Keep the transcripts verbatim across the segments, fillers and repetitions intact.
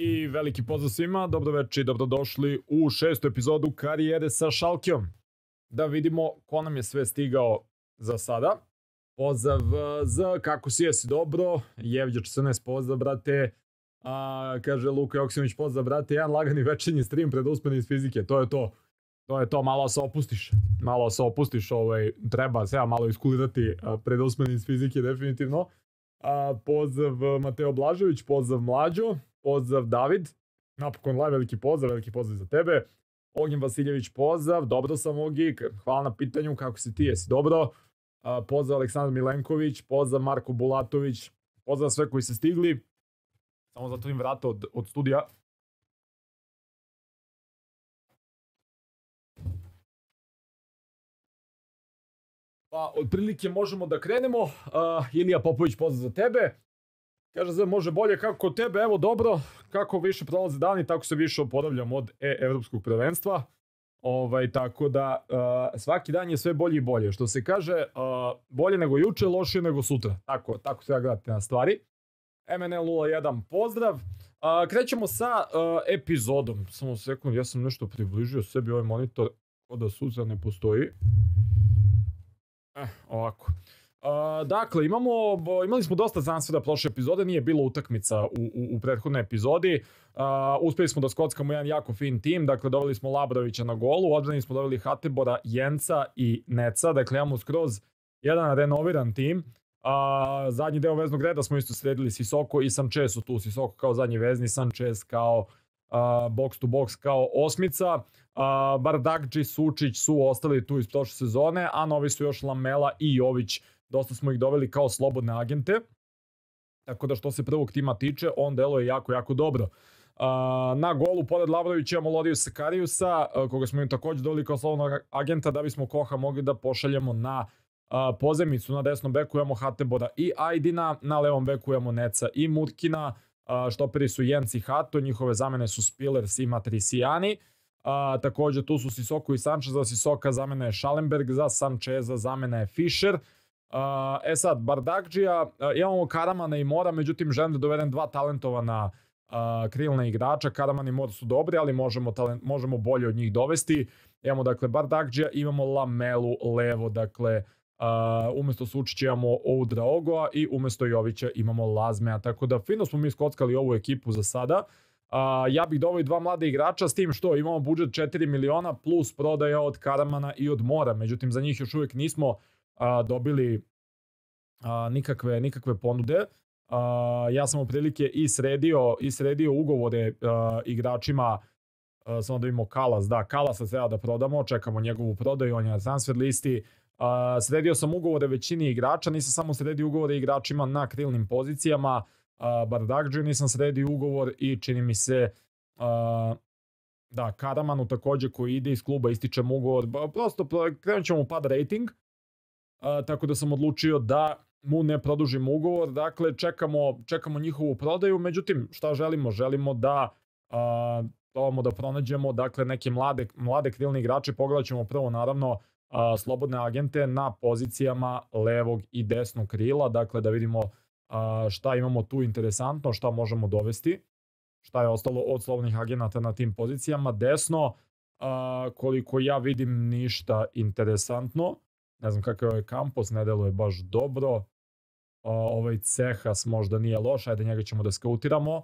I veliki pozdrav svima, dobroveče i dobrodošli u šestu epizodu karijere sa Schalkeom. Da vidimo ko nam je sve stigao za sada. Pozdrav za kako si, jesi dobro? Jevđa četrnaest, pozdrav brate. A, kaže Luka Joksimović, pozdrav brate. Jedan lagani večernji stream pred usponi iz fizike, to je to. To je to, malo se opustiš. Malo se opustiš, ovaj, treba se ja malo iskulirati pred usponi iz fizike, definitivno. A, pozdrav Mateo Blažević, pozdrav Mlađo. Pozdrav David, napokon live, veliki pozdrav, veliki pozdrav za tebe. Ognjen Vasiljević, pozdrav, dobro sam Ogi, hvala na pitanju, kako si ti, jesi dobro? Uh, pozdrav Aleksandar Milenković, pozdrav Marko Bulatović, pozdrav sve koji ste stigli. Samo zatvorim vrata od, od studija. Pa, otprilike možemo da krenemo. Uh, Ilija Popović, pozdrav za tebe. Kaže se može bolje kako kod tebe, evo dobro, kako više prolaze dani, tako se više oporavljam od e-evropskog prvenstva. Ovaj, tako da uh, svaki dan je sve bolje i bolje. Što se kaže, uh, bolje nego juče, lošije nego sutra. Tako, tako se ja gledate na stvari. M N L nula jedan, pozdrav. Uh, krećemo sa uh, epizodom. Samo sekund, ja sam nešto približio sebi ovaj monitor, kao da sutra ne postoji. Eh, ovako. Uh, dakle, imamo, imali smo dosta transfera prošle epizode, nije bilo utakmica u, u, u prethodnoj epizodi. Uh, uspeli smo da skockamo jedan jako fin tim, dakle doveli smo Labrovića na golu, odbrani smo doveli Hatebora, Jenca i Neca, dakle imamo skroz jedan renoviran tim. Uh, zadnji deo veznog reda smo isto sredili Sissoko i Sanchez su tu, Sissoko kao zadnji vezni, Sanchez kao uh, box to box kao osmica. Uh, Bardakđi, Sučić su ostali tu iz prošle sezone, a novi su još Lamela i Jović. Dosta smo ih doveli kao slobodne agente. Tako da što se prvog tima tiče, on deluje jako, jako dobro. Uh, na golu, pored Lavrovića, imamo Lodiusa Kariusa, uh, koga smo im također doveli kao slobodnog agenta, da bismo Koha mogli da pošaljemo na uh, pozemicu. Na desnom beku imamo Hatebora i Ajdina, na levom beku imamo Neca i Mutkina. Uh, štoperi su Jenc i Hato, njihove zamene su Spillers i Matriciani. Uh, također tu su Sissoko i Sanchez, za Sissoka zamena je Schallenberg, za Sancheza zamena je Fischer. Uh, e sad, Bardakđija, uh, imamo Karamana i Mora, međutim želim da dovedem dva talentovana uh, krilna igrača. Karaman i Mora su dobri, ali možemo, talent, možemo bolje od njih dovesti. Imamo dakle Bardakđija, imamo Lamelu levo, dakle uh, umjesto Sučića imamo Oudraogoa i umjesto Jovića imamo Lazmea, tako da fino smo mi skockali ovu ekipu za sada. Uh, ja bih doveo dva mlade igrača, s tim što imamo budžet četiri miliona plus prodaja od Karamana i od Mora, međutim za njih još uvijek nismo A, dobili a, nikakve, nikakve ponude. A, ja sam u prilike i sredio, i sredio ugovore a, igračima, a, samo da vidimo Kalas, da, Kalasa treba da prodamo, čekamo njegovu prodaju, on je na transfer listi. A, sredio sam ugovore većini igrača, nisam samo sredio ugovore igračima na krilnim pozicijama, Bardakđiju nisam sredio ugovor i čini mi se a, da, Karamanu također koji ide iz kluba ističem ugovor, prosto krenut ćemo u pad rating. Uh, tako da sam odlučio da mu ne produžimo ugovor, dakle čekamo, čekamo njihovu prodaju, međutim šta želimo? Želimo da uh, probamo da pronađemo dakle neke mlade, mlade krilne igrače, pogledat ćemo prvo naravno uh, slobodne agente na pozicijama levog i desnog krila, dakle da vidimo uh, šta imamo tu interesantno, šta možemo dovesti, šta je ostalo od slobodnih agenata na tim pozicijama. Desno, uh, koliko ja vidim ništa interesantno. Ne znam kakav je ovaj Campos, ne deluje baš dobro. O, ovaj Cehas možda nije loš, ajde njega ćemo da skautiramo.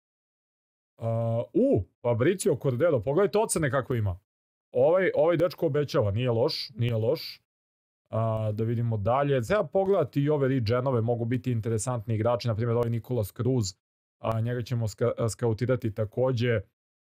U, Fabricio Cordero, pogledajte ocene kako ima. Ovaj, ovaj dečko obećava, nije loš, nije loš. A, da vidimo dalje. Treba pogledati i ove regenove, mogu biti interesantni igrači, na primjer ovaj Nikolas Cruz. A, njega ćemo ska, skautirati također.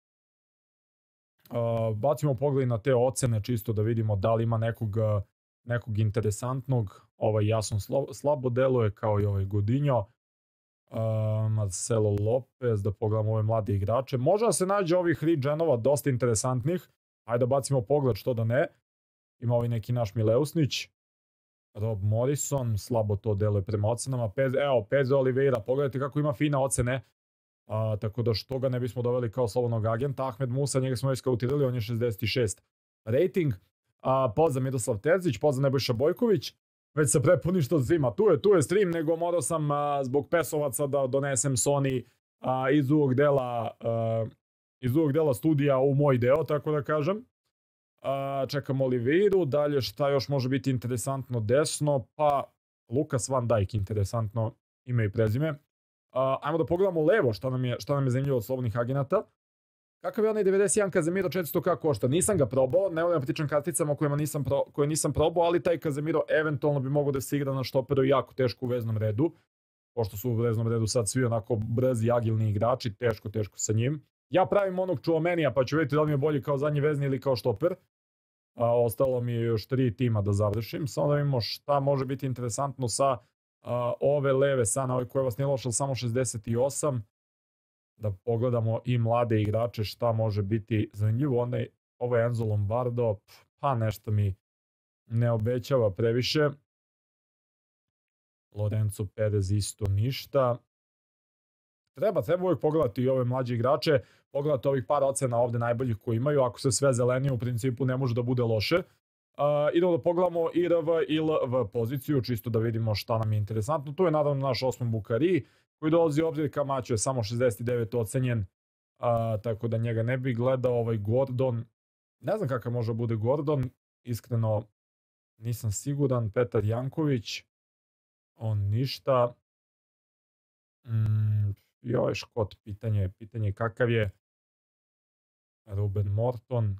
A, bacimo pogled na te ocene, čisto da vidimo da li ima nekog... nekog interesantnog. Ovaj jasno slabo deluje kao i ovaj Godinho, uh, Marcelo Lopez, da pogledamo ove mlade igrače. Možda se nađe ovih regenova dosta interesantnih. Ajde da bacimo pogled, što da ne. Ima ovaj neki naš Mileusnić, Rob Morrison, slabo to deluje prema ocenama. Pez, evo, Pedro Oliveira, pogledajte kako ima fine ocene. Uh, tako da što ga ne bismo doveli kao slobodnog agenta. Ahmed Musa, njega smo već skautirali, on je šezdeset šest rating. Uh, pozdrav Miroslav Terzić, pozdrav Nebojša Bojković. Već se prepuni što zima. Tu je, tu je stream, nego morao sam uh, zbog pesovaca da donesem Sony a, iz drugog dela a, iz drugog dela studija u moj deo, tako da kažem. A, čekamo Oliviru, dalje šta još može biti interesantno desno, pa Lukas Van Dijk, interesantno ime i prezime. A, ajmo da pogledamo levo šta nam je, šta nam je zanimljivo od slobodnih agenata. Kakav je onaj devedeset jedan Casemiro četiristo ka košta? Nisam ga probao, ne volim da pričam karticama kojima nisam pro, koje nisam probao, ali taj Casemiro eventualno bi mogao da se igra na štoperu jako teško u veznom redu. Pošto su u veznom redu sad svi onako brzi, agilni igrači, teško, teško sa njim. Ja pravim onog Chouamenija, pa ću vidjeti da li mi je bolji kao zadnji vezni ili kao štoper. A, ostalo mi je još tri tima da završim. Samo da vidimo šta može biti interesantno sa a, ove leve strane, ove koje vas nije lošalo, samo šezdeset osam. Da pogledamo i mlade igrače šta može biti zanimljivo. Onda ovo je Enzo Lombardo, pa nešto mi ne obećava previše. Lorenzo Perez isto ništa. Treba, treba uvijek pogledati i ove mlađe igrače, pogledati ovih par ocena ovde najboljih koji imaju, ako se sve zelenije u principu ne može da bude loše. Uh, idemo da pogledamo I R V i L V poziciju, čisto da vidimo šta nam je interesantno. Tu je naravno naš Osman Bukari, koji dolazi u obzir. Kamacho je samo šezdeset devet ocenjen, uh, tako da njega ne bi gledao. Ovaj Gordon, ne znam kakav može bude Gordon, iskreno nisam siguran. Petar Janković, on ništa. Mm, I ovaj Škot, pitanje, pitanje kakav je. Ruben Morton.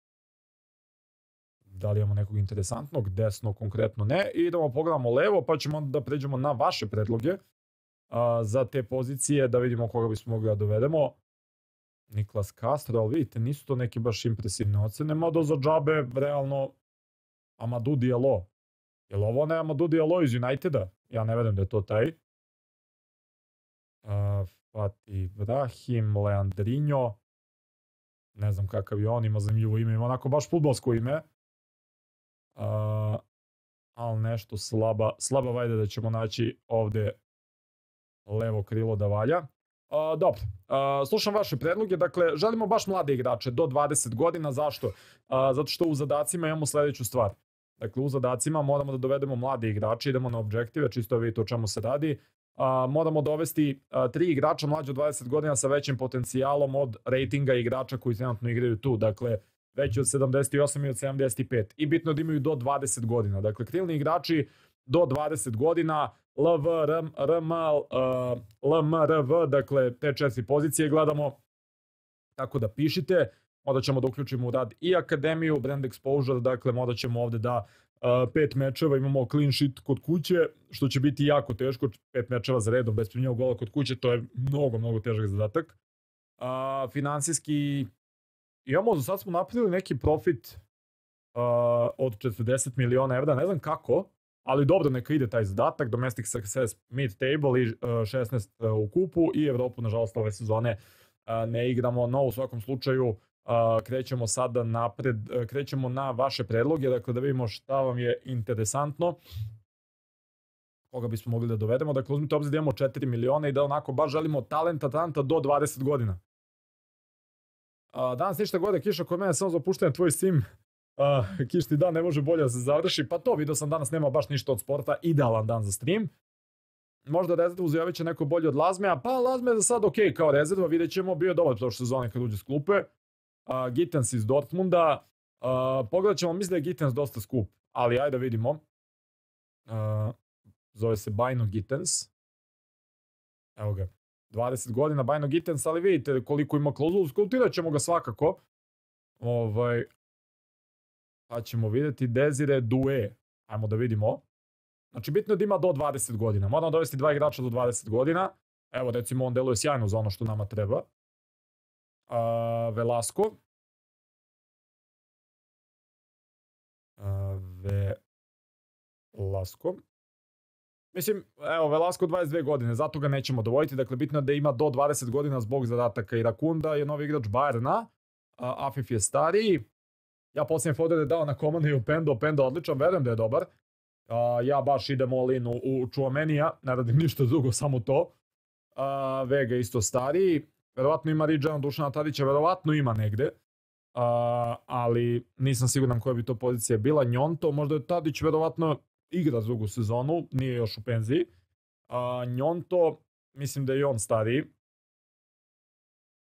Da li imamo nekog interesantnog? Desno konkretno ne. I idemo pogledamo levo, pa ćemo onda da pređemo na vaše predloge a, za te pozicije, da vidimo koga bismo mogli da dovedemo. Niklas Castro, ali vidite, nisu to neke baš impresivne ocene, mada za džabe, realno, Amadou Diallo. Je li ovo ne Amadou Diallo iz Uniteda? Ja ne verujem da je to taj. Uh, Fatih Ibrahim, Leandrinho. Ne znam kakav je on, ima zanimljivo ime, ima onako baš fudbalsko ime. Uh, ali nešto slaba, slaba vajda da ćemo naći ovde levo krilo da valja. Uh, dobro, uh, slušam vaše predloge, dakle, želimo baš mlade igrače do dvadeset godina, zašto? Uh, zato što u zadacima imamo sledeću stvar. Dakle, u zadacima moramo da dovedemo mlade igrače, idemo na objektive, čisto da vidite o čemu se radi. Uh, moramo dovesti uh, tri igrača mlađe od dvadeset godina sa većim potencijalom od rejtinga igrača koji trenutno igraju tu. Dakle, veći od sedamdeset osam i od sedamdeset pet. I bitno da imaju do dvadeset godina. Dakle, krilni igrači do dvadeset godina, L V, R M, L M, R V, dakle, te četiri pozicije gledamo. Tako da pišite. Onda ćemo da uključimo u rad i akademiju, brand exposure, dakle, onda ćemo ovde da Uh, pet mečeva, imamo clean sheet kod kuće, što će biti jako teško, pet mečeva za redom bez primljenog gola kod kuće, to je mnogo, mnogo težak zadatak. Uh, finansijski, imamo, do sad smo napravili neki profit uh, od četrdeset miliona evra, ne znam kako, ali dobro, neka ide taj zadatak, domestic success mid table i uh, šesnaest uh, u kupu i Evropu, nažalost, ove sezone uh, ne igramo, no u svakom slučaju Uh, krećemo sada napred, uh, krećemo na vaše predloge, dakle da vidimo šta vam je interesantno, koga bismo mogli da dovedemo. Dakle, uzmite obzir da imamo četiri miliona i da onako baš želimo talenta, talenta do dvadeset godina. Uh, danas ništa gore, kiša kod mene, samo za opuštanje tvoj sim. Uh, kišni dan ne može bolje da se završi, pa to, vidio sam danas nema baš ništa od sporta, idealan dan za stream. Možda rezervu uzjavit će neko bolje od Lazmeja, pa Lazme je za sad ok kao rezerva, vidjet ćemo, bio je dobar prošle sezone kad uđe s klupe. Uh, Gittens iz Dortmunda, uh, pogledat ćemo, mislim da je Gittens dosta skup, ali ajde da vidimo. Uh, zove se Bajno Gittens. Evo ga, dvadeset godina Bajno Gittens, ali vidite koliko ima klauzulu, skultirat ćemo ga svakako. Ovaj, pa ćemo vidjeti Desire Doué, ajmo da vidimo. Znači bitno je da ima do dvadeset godina, moramo dovesti dva igrača do dvadeset godina. Evo recimo on deluje sjajno za ono što nama treba. Uh, Velasco. Uh, Velasco. Mislim, evo, Velasco dvadeset dve godine, zato ga nećemo dovoditi. Dakle, bitno je da ima do dvadeset godina zbog zadataka. I Rakunda je novi igrač Bayerna. Uh, Afif je stariji. Ja posljednje fodere dao na komando i Opendo. Opendo odličan, verujem da je dobar. Uh, ja baš idem all in u, u Chouamenija. Ne radim ništa drugo, samo to. Uh, Vega isto stariji. Verovatno ima Ridžana Dušana Tadića, verovatno ima negde, uh, ali nisam siguran koja bi to pozicija bila. Njonto, možda je Tadić verovatno igra drugu sezonu, nije još u penziji. Uh, Njonto, mislim da je i on stariji.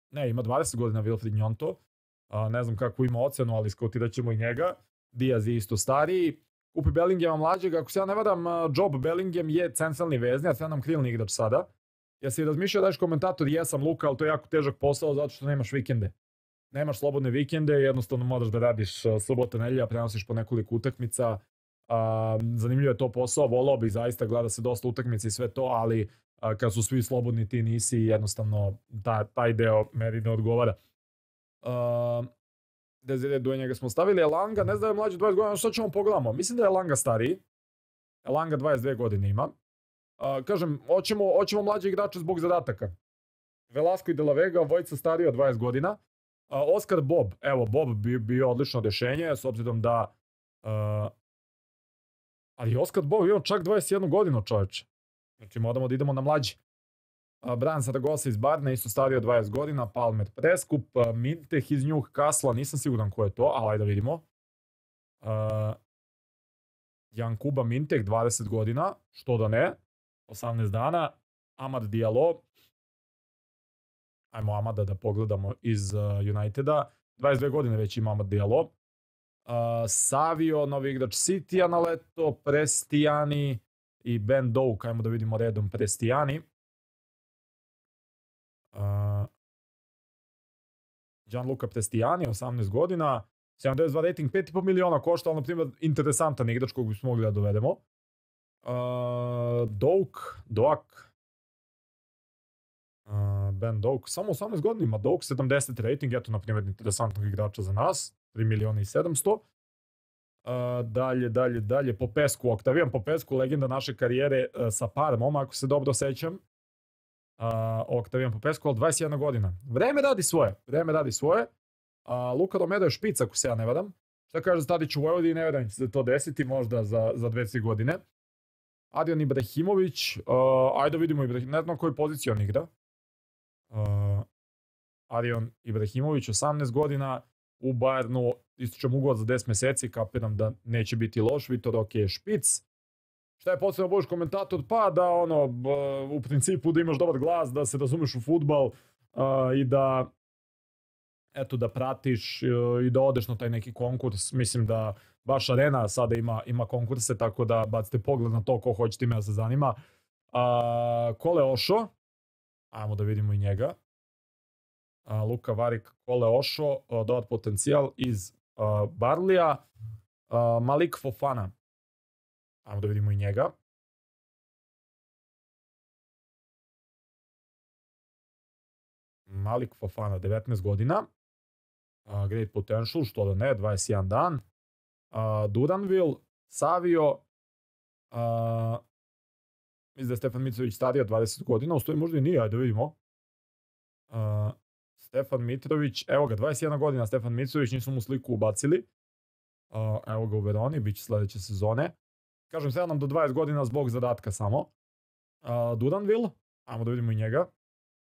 Ne, ima dvadeset godina Wilfried Gnonto. Uh, ne znam kako ima ocenu, ali skautirat ćemo i njega. Diaz je isto stariji. Kupi Bellinghama mlađeg. Ako se ja ne vadam, uh, Job Bellingham je centralni vezni, a sve nam krilni igrač sada. Ja si razmišljao da ješ komentator, jesam Luka, ali to je jako težak posao zato što nemaš vikende. Nemaš slobodne vikende, jednostavno moraš da radiš uh, subota, nedelja, prenosiš po nekoliko utakmica. Uh, zanimljivo je to posao, volao bih zaista, gleda se dosta utakmica i sve to, ali uh, kad su svi slobodni ti nisi, jednostavno ta, taj deo meni ne odgovara. Uh, Desire do njega smo stavili, Elanga, ne znam da je mlađi dvadeset godina, što ćemo pogledamo? Mislim da je Elanga stariji. Elanga dvadeset dve godine ima. Uh, kažem, hoćemo, hoćemo mlađe igrače zbog zadataka. Velasco i De La Vega, Vojca stariji od dvadeset godina. Uh, Oscar Bob, evo Bob bi bio odlično rješenje, s obzirom da uh, ali Oscar Bob ima čak dvadeset jednu godinu, čovječe. Znači moramo da idemo na mlađi. Uh, Brian Saragosa iz Barne, isto stariji od dvadeset godina. Palmer Preskup, uh, Minteh iz Newcastle, nisam siguran ko je to, ali ajde da vidimo. Uh, Jankuba Minteh, dvadeset godina, što da ne, osamnaest dana. Amad Diallo, ajmo Amada da pogledamo iz uh, Uniteda, dvadeset dve godine već ima Amad Diallo. Uh, Savio, novi igrač Citya na leto, Prestijani i Ben Doak, ajmo da vidimo redom Prestijani. Uh, Gianluca Prestijani, osamnaest godina, sedamdeset dva rating, pet i po miliona košta, ali na primjer interesantan igrač kog bismo mogli da dovedemo. Uh, Doak, Doak, uh, Ben Doak, samo osamnaest godina ima Doak, sedamdeset rating, eto na primjer interesantnog igrača za nas, tri miliona i sedamsto. Uh, dalje, dalje, dalje, Popescu, Octavian Popescu, legenda naše karijere uh, sa Parmom, ako se dobro sećam. Uh, Octavian Popescu, ali dvadeset jedna godina. Vreme radi svoje, vreme radi svoje. Uh, Luka Romero je špic, ako se ja ne vadam. Šta kaže Tadić u Vojvodini, ne vedam će se to desiti, možda za, za dve tri godine. Adrian Ibrahimović, uh, ajde da vidimo, Ibrahim, ne znam koji poziciju on igra. Uh, Adrian Ibrahimović, osamnaest godina, u Bayernu, ističem ugovor za deset meseci, kapiram da neće biti loš. Vitor Ok je špic. Šta je potrebno da budeš komentator? Pa da ono, u principu da imaš dobar glas, da se razumeš u fudbal uh, i da eto da pratiš uh, i da odeš na taj neki konkurs. Mislim da baš Arena sada ima, ima konkurse, tako da bacite pogled na to ko hoće time da se zanima. Uh, Kole Ošo, ajmo da vidimo i njega. Uh, Luka Varik, Kole Ošo, uh, dodat potencijal iz uh, Barlija. Uh, Malik Fofana, ajmo da vidimo i njega. Malik Fofana, devetnaest godina. Uh, great potential, što da ne, dvadeset jedan dan. Uh, Duranville, Savio. Uh, mislim da je Stefan Mitrović stariji od dvadeset godina, ustoji možda i nije, ajde da vidimo. Uh, Stefan Mitrović, evo ga, dvadeset jedna godina Stefan Mitrović, nismo mu sliku ubacili. Uh, evo ga u Veroni, bit će sledeće sezone. Kažem, sedam do dvadeset godina zbog zadatka samo. Uh, Duranville, ajmo da vidimo i njega.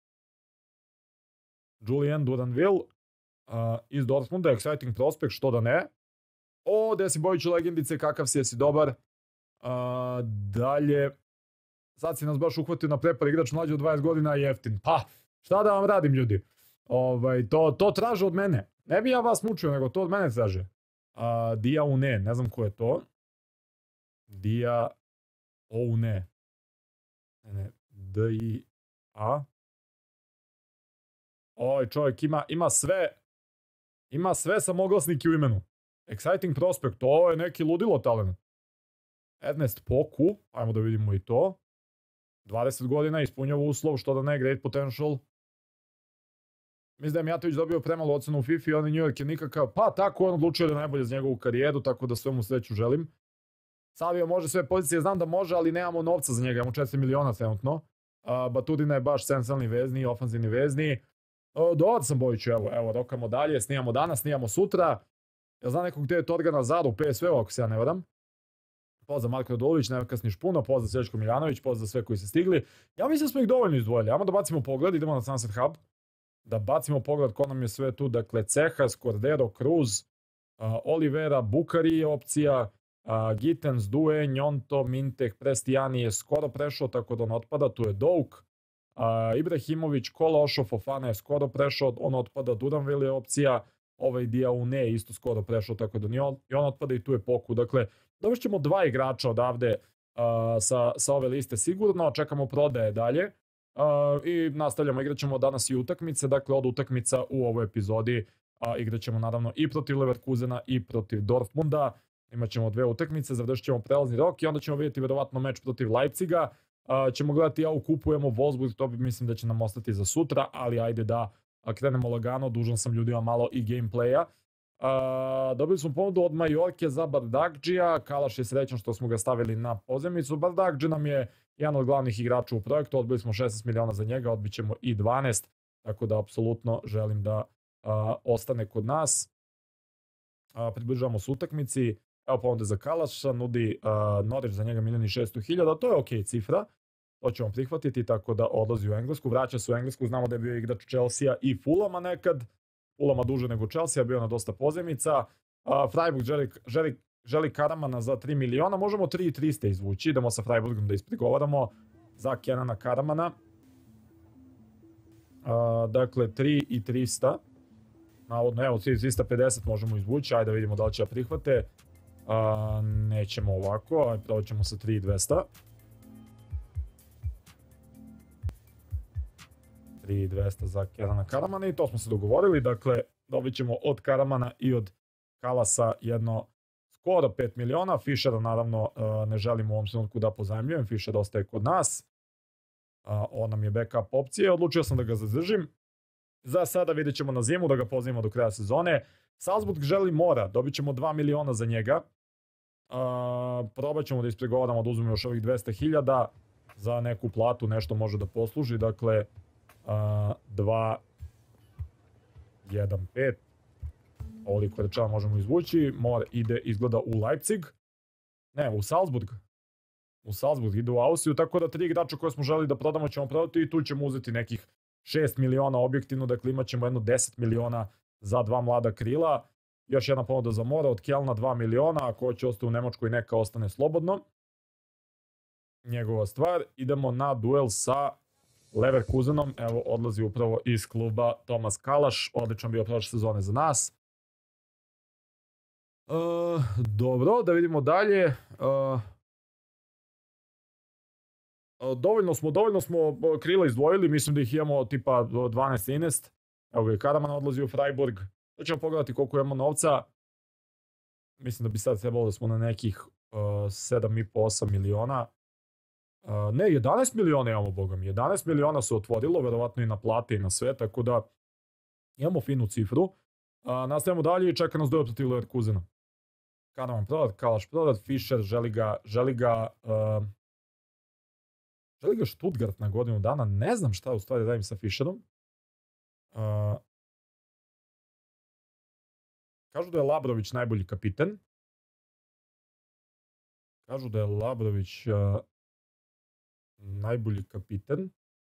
Julian Duranville, uh, iz Dortmunda, exciting prospect, što da ne. O, Desi Bojić legendice, kakav si, jesi dobar. Uh, dalje, sad si nas baš uhvatio na prepar, igrač mlađi od dvadeset godina i jeftin. Pa, šta da vam radim, ljudi? Ovaj, to, to traže od mene. Ne bi ja vas mučio, nego to od mene traže. Uh, Dia Une, ne znam ko je to. Dia Une. Ne, ne, D I A. Ovaj čovjek ima, ima sve, ima sve samoglasnike u imenu. Exciting prospect, ovo je neki ludilo talent. Ernest Poku, ajmo da vidimo i to. dvadeset godina, ispunjava uslov, što da ne, great potential. Mislim da je Mijatović dobio premalu ocenu u FIFA i on i New York je nikakav, pa tako on odlučio da je najbolje za njegovu karijeru, tako da sve mu sreću želim. Savio može sve pozicije, znam da može, ali nemamo novca za njega, imamo četiri miliona trenutno. Uh, Batudina je baš centralni vezni, ofanzivni vezni. Uh, Dodat sam Bojiću, evo, evo, rokamo dalje, snijamo danas, snijamo sutra. Ja znam nekog gdje je Torgan Nazar u P S V, ako se ja ne vadam. Pozdrav Marko Radulović, ne kasniš puno, pozdrav Srećko Miljanović, pozdrav sve koji se stigli. Ja mislim da smo ih dovoljno izdvojili, ajmo da bacimo pogled, idemo na Sunset Hub. Da bacimo pogled ko nam je sve tu, dakle Cejas, Cordero, Cruz, uh, Olivera, Bukari je opcija, uh, Gittens, Due, Gnonto, Minteh, Prestijani je skoro prešao, tako da on otpada, tu je Doak, Ibrahimović, Kološo, Fofana je skoro prešao, on otpada, Duranville je opcija, ovaj Diaune je isto skoro prešao, tako da ni on, i on otpada i tu je Poku. Dakle, dovest ćemo dva igrača odavde sa, sa ove liste sigurno, čekamo prodaje dalje i nastavljamo, igrat ćemo danas i utakmice, dakle od utakmica u ovoj epizodi igrat ćemo naravno i protiv Leverkusena i protiv Dortmunda. Imaćemo dve utakmice, završit ćemo prelazni rok i onda ćemo vidjeti verovatno meč protiv Leipziga. Uh, ćemo gledati ja ukupujemo Wolfsburg, to bi mislim da će nam ostati za sutra, ali ajde da krenemo lagano, dužan sam ljudima malo i gameplaya. Uh, dobili smo ponudu od Majorke za Bardakđija, Kalaš je srećan što smo ga stavili na pozemicu. Bardakđi nam je jedan od glavnih igrača u projektu, odbili smo šesnaest miliona za njega, odbit ćemo i dvanaest, tako da apsolutno želim da uh, ostane kod nas. Uh, približavamo se utakmici. Evo ponude za Kalaša, nudi uh, Norwich za njega milion i šesto hiljada, to je ok cifra, to ćemo prihvatiti, tako da odlazi u Englesku, vraća se u Englesku, znamo da je bio igrač Chelsea i Fulama nekad, Fulama duže nego Chelsea, bio na dosta pozemica, uh, Freiburg želi, želi, želi Karamana za tri miliona, možemo tri i trista izvući, idemo sa Freiburgom da ispregovaramo za Kenana Karamana, uh, dakle tri i trista, navodno evo trista pedeset možemo izvući, ajde da vidimo da li će da prihvate. Uh, nećemo ovako, ajde probat ćemo sa tri i dvesta. tri i dvesta za Kenana Karamana i to smo se dogovorili, dakle dobit ćemo od Karamana i od Kalasa jedno skoro pet miliona, Fischera naravno uh, ne želimo u ovom trenutku da pozajmljujem, Fischer ostaje kod nas, uh, on nam je backup opcije, odlučio sam da ga zadržim. Za sada vidjet ćemo na zimu da ga pozivimo do kraja sezone. Salzburg želi Mora, dobit ćemo dva miliona za njega. Uh, probat ćemo da ispregovaramo da uzmemo još ovih dvesta hiljada za neku platu, nešto može da posluži, dakle uh, dva, jedan, pet, ovoliko rečeva možemo izvući. Mor ide izgleda u Leipzig, ne u Salzburg, u Salzburg ide u Austriju, tako da tri igrača koje smo želi da prodamo ćemo prodati i tu ćemo uzeti nekih šest miliona objektivno, dakle imat ćemo jedno deset miliona za dva mlada krila. Još jedna ponuda za Mora od Kjelna dva miliona, ako hoće ostati u Nemačkoj neka ostane slobodno. Njegova stvar. Idemo na duel sa Leverkusenom, evo odlazi upravo iz kluba Tomas Kalaš, odličan bio prošle sezone za nas. Uh, dobro, da vidimo dalje. Uh, dovoljno smo, dovoljno smo krila izdvojili, mislim da ih imamo tipa dvanaest trinaest. Evo ga i Karaman odlazi u Freiburg. Da ćemo pogledati koliko imamo novca. Mislim da bi sad trebalo da smo na nekih uh, sedam i po osam miliona. Uh, ne, jedanaest miliona imamo, boga mi. jedanaest miliona se otvorilo, verovatno i na plate i na sve, tako da imamo finu cifru. Uh, nastavljamo dalje i čeka nas duel protiv Leverkusena. Karaman prodat, Kalaš prodat, Fischer želi ga, želi ga, uh, želi ga Stuttgart na godinu dana. Ne znam šta u stvari radim sa Fischerom. Uh, Kažu da je Labrović najbolji kapiten. Kažu da je Labrović uh, najbolji kapiten.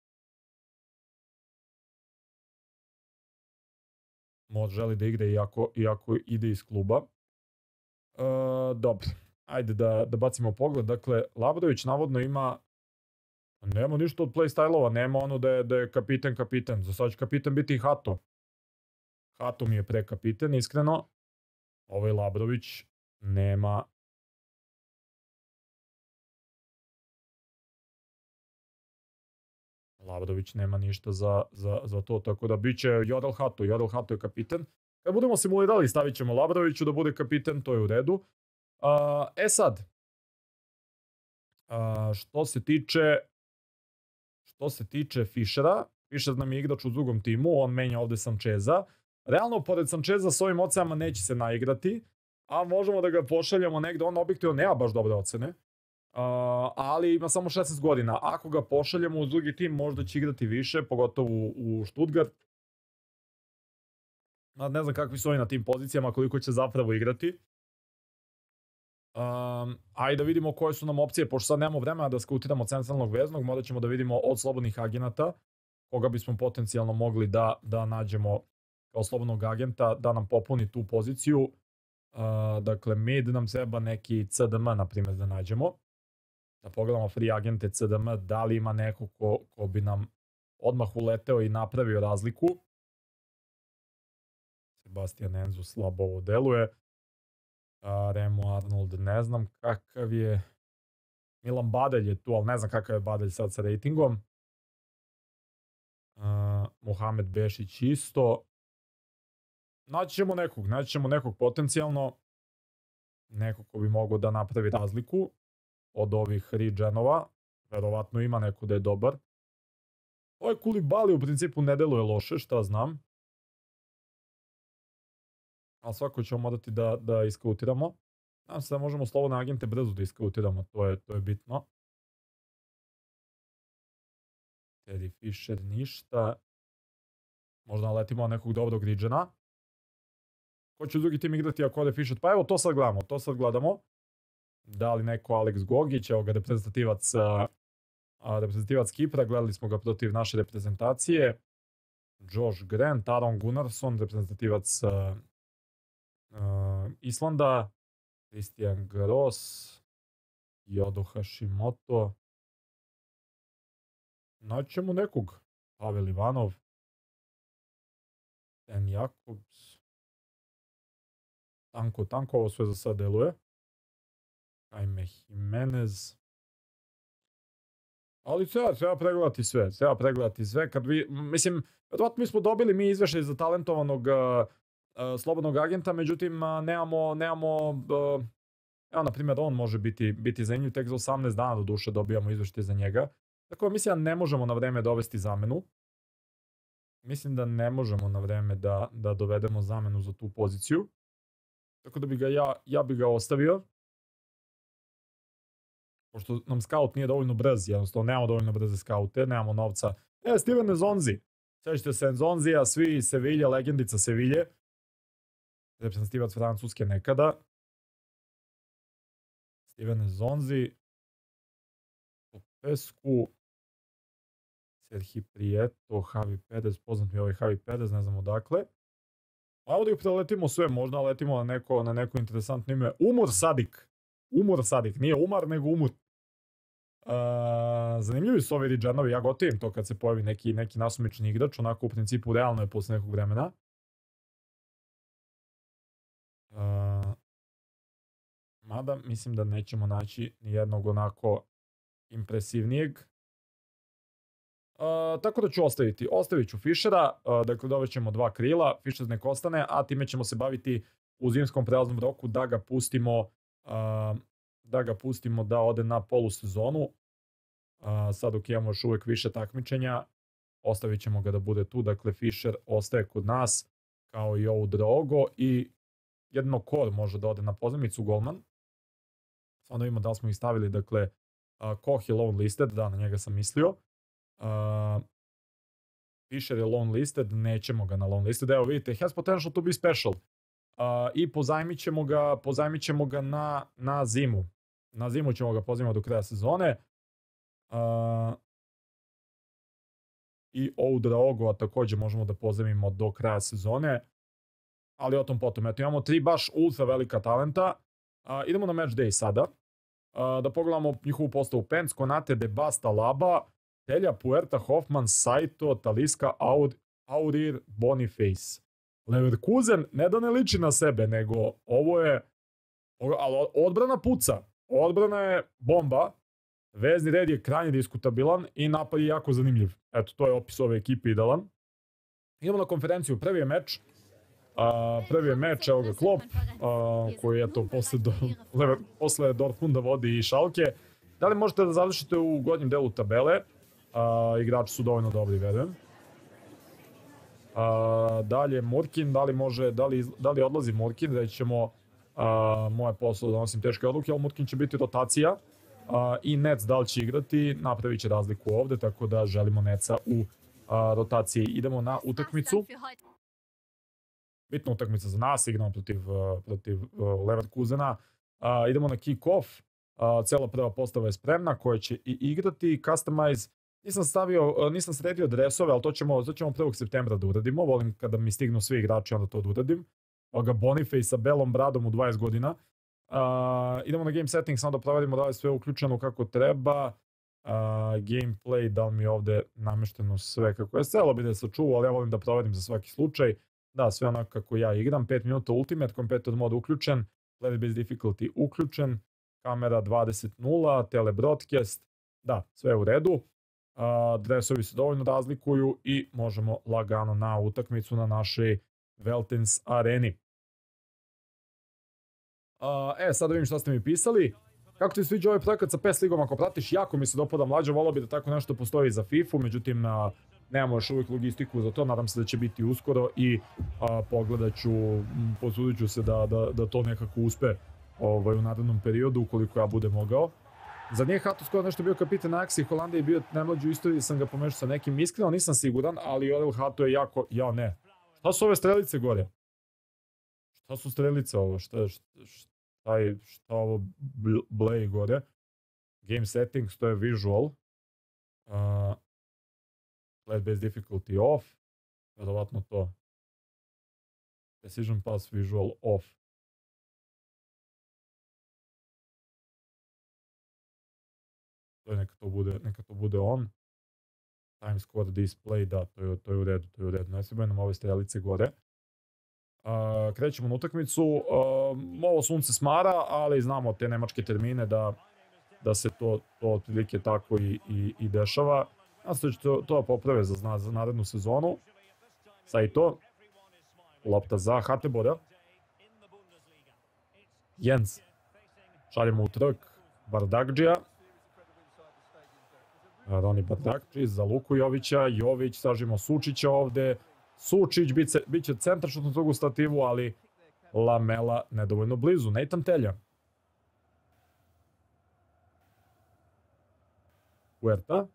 Mod želi da igra iako, iako ide iz kluba. Uh, dobro, ajde da, da bacimo pogled. Dakle, Labrović navodno ima... Nema ništa od playstylova, nema ono da je, da je kapiten kapiten. Za sad će kapiten biti i Hato. Hato mi je pre kapiten, iskreno. Ovaj Labrović nema... Labrović nema ništa za, za, za to, tako da bit će Jodel Hato. Jodel Hato je kapiten. Kad budemo simulirali, stavit ćemo Labroviću da bude kapiten, to je u redu. Uh, e sad, uh, što se tiče... Što se tiče Fischera, Fischer nam je igrač u drugom timu, on menja ovde Sancheza. Realno, pored Sancheza s ovim ocenama neće se naigrati, a možemo da ga pošaljemo negde, on objektivno nema baš dobre ocene, uh, ali ima samo šesnaest godina. Ako ga pošaljemo u drugi tim, možda će igrati više, pogotovo u, u Stuttgart. Ne znam kakvi su oni na tim pozicijama, koliko će zapravo igrati. Um, ajde da vidimo koje su nam opcije, pošto sad nemamo vremena da skautiramo centralnog veznog, morat ćemo da vidimo od slobodnih agenata koga bismo potencijalno mogli da, da nađemo kao slobodnog agenta da nam popuni tu poziciju. Uh, dakle, mid nam treba neki C D M, na primjer, da nađemo. Da pogledamo free agente C D M, da li ima neko ko, ko bi nam odmah uleteo i napravio razliku. Sebastian Enzo slabo ovo deluje. A, Remo Arnold ne znam kakav je. Milan Badelj je tu, ali ne znam kakav je Badelj sad sa ratingom. Uh, Mohamed Bešić isto. Naći ćemo nekog, naći ćemo nekog potencijalno. Nekog ko bi mogao da napravi razliku od ovih regenova. Verovatno ima neko da je dobar. Ovaj Koulibaly u principu ne deluje loše, šta znam. Ali svako ćemo morati da, da iskautiramo. Nadam se da možemo slobodne agente brzo da iskautiramo, to je, to je bitno. Teddy Fisher ništa. Možda letimo nekog dobrog Ridžena. Ko će drugi tim igrati ako ode Fisher? Pa evo to sad gledamo, to sad gledamo. Da li neko Alex Gogić, evo ga reprezentativac, a, reprezentativac Kipra, gledali smo ga protiv naše reprezentacije. Josh Grant, Aron Gunnarsson, reprezentativac a, a, Islanda. Christian Gross, Yodo Hashimoto. Naćemo nekog. Pavel Ivanov. Dan Jakobs. Tanko, tanko, ovo sve za sad deluje. Jaime Jimenez. Ali treba, treba pregledati sve. Treba pregledati sve. Kad vi, mislim, vjerojatno mi smo dobili mi izveštaj za talentovanog uh, uh, slobodnog agenta, međutim, uh, nemamo, nemamo uh, evo, na primjer, on može biti, biti zanimljiv, tek za osamnaest dana do duše dobijamo izveštaj za njega. Tako da mislim da ne možemo na vreme dovesti zamenu. Mislim da ne možemo na vreme da, da dovedemo zamenu za tu poziciju. Tako da bi ga ja, ja bi ga ostavio. Pošto nam scout nije dovoljno brz, jednostavno nemamo dovoljno brze scoute, nemamo novca. E, Steven Nzonzi. Sjećate se Nzonzija, svi iz Sevilje, legendica Sevilje. Reprezentativac Francuske nekada. Steven Nzonzi. Popescu. Serhi Prieto, Javi Perez, poznat mi je ovaj Javi Perez, ne znam odakle. Ajmo da ih preletimo sve, možda letimo na neko, na neko interesantno ime. Umur Sadik. Umur Sadik, nije Umar, nego Umur. Uh, zanimljivi su ovi Ridžanovi, ja gotivim to kad se pojavi neki, neki nasumični igrač, onako u principu realno je posle nekog vremena. Uh, mada mislim da nećemo naći nijednog onako impresivnijeg. Uh, tako da ću ostaviti. Ostavit ću Fischera, uh, dakle dovećemo dva krila, Fischer nek ostane, a time ćemo se baviti u zimskom prelaznom roku da ga pustimo uh, da ga pustimo da ode na polusezonu. Uh, sad dok imamo još uvijek više takmičenja, ostavit ćemo ga da bude tu, dakle Fischer ostaje kod nas, kao i ovo Drogo, i jedno Kor može da ode na pozemicu, golman. Samo da vidimo da li smo ih stavili, dakle uh, Koh je lone listed, da, na njega sam mislio. Uh, Fischer je lone listed, nećemo ga na lone listed. Evo vidite, has potential to be special. Uh, I pozajmit ćemo ga, pozajmit ćemo ga na, na zimu. Na zimu ćemo ga pozajmiti do kraja sezone. Uh, I Oudraogo također možemo da pozajmimo do kraja sezone. Ali o tom potom. Eto, imamo tri baš ultra velika talenta. Uh, idemo na match day sada. Uh, da pogledamo njihovu postavu. Pence, Konate, Debasta, Laba, Telja, Puerta, Hoffman, Saito, Talisca, Aur, Aurir, Boniface. Leverkusen ne da ne liči na sebe, nego ovo je, ali odbrana puca. Odbrana je bomba. Vezni red je krajnje diskutabilan i napad je jako zanimljiv. Eto, to je opis ove ekipe idealan. Idemo na konferenciju. Prvi je meč. Uh, prvi je meč, evo ga Klopp, uh, koji je to posle, do, posle Dortmunda vodi i Schalke. Da li možete da završite u gornjem delu tabele? Uh, igrači su dovoljno dobri, verujem. Uh, dalje Murkin, da li može, da li, da li odlazi Murkin, da ćemo uh, moje posao da nosim teške odluke, ali Murkin će biti rotacija uh, i Nec da li će igrati, napravit će razliku ovde, tako da želimo Neca u uh, rotaciji. Idemo na utakmicu. Bitna utakmica za nas, igramo protiv, uh, protiv uh, Leverkusena. Uh, idemo na kick-off. Uh, cela prva postava je spremna, koja će i igrati. Customize, nisam stavio, uh, nisam sredio dresove, ali to ćemo, to ćemo prvog septembra da uradimo. Volim kada mi stignu svi igrači, onda to da uradim. Oga Boniface sa belom bradom u dvadeset godina. Uh, idemo na game setting, samo da proverimo da li je sve uključeno kako treba. gameplay, da li mi je ovde namešteno sve kako je. Selo bi da se čuva, ali ja volim da proverim za svaki slučaj. Da, sve onako kako ja igram. pet minuta Ultimate, Competitor mod uključen, Player Base Difficulty uključen, kamera dvadeset nula, telebroadcast, da, sve je u redu. Uh, dresovi se dovoljno razlikuju i možemo lagano na utakmicu na našoj Veltins areni. Uh, e, sad da vidim šta ste mi pisali. Kako ti sviđa ovaj projekat sa P E S ligom ako pratiš? Jako mi se dopada, mlađe, volao bi da tako nešto postoji za FIFA, međutim uh, nemamo još uvijek logistiku za to, nadam se da će biti uskoro i uh, pogledat ću, posudit ću se da, da, da to nekako uspe ovaj, u narednom periodu ukoliko ja budem mogao. Za nije Hato skoro nešto bio kapitan Ajaxa i Holandije, bio najmlađi u istoriji, sam ga pomešao sa nekim, iskreno nisam siguran, ali Orel Hato je jako, ja ne. Šta su ove strelice gore? Šta su strelice ovo? Šta, šta, šta, je, šta ovo bleji gore? Game settings, to je visual. Uh, Player Base Difficulty off. Vjerovatno to. Precision Pass visual off. To je, neka to bude, neka to bude on. Time score display, da, to je, to je u redu, to je u redu. Ne sviđaju nam ove strelice gore. Uh, krećemo na utakmicu. Uh, ovo sunce smara, ali znamo te nemačke termine da, da se to, to otprilike tako i, i, i dešava. Nas će to, to poprave za, za narednu sezonu. Sad i to. Lopta za Hatebora. Jens. Šaljemo u trk. Bardakđija. Roni Bardakđi za Luku Jovića. Jović, sažimo Sučića ovde. Sučić biće, biće centar šutnu drugu stativu, ali Lamela nedovoljno blizu. Nathan Telja. Huerta.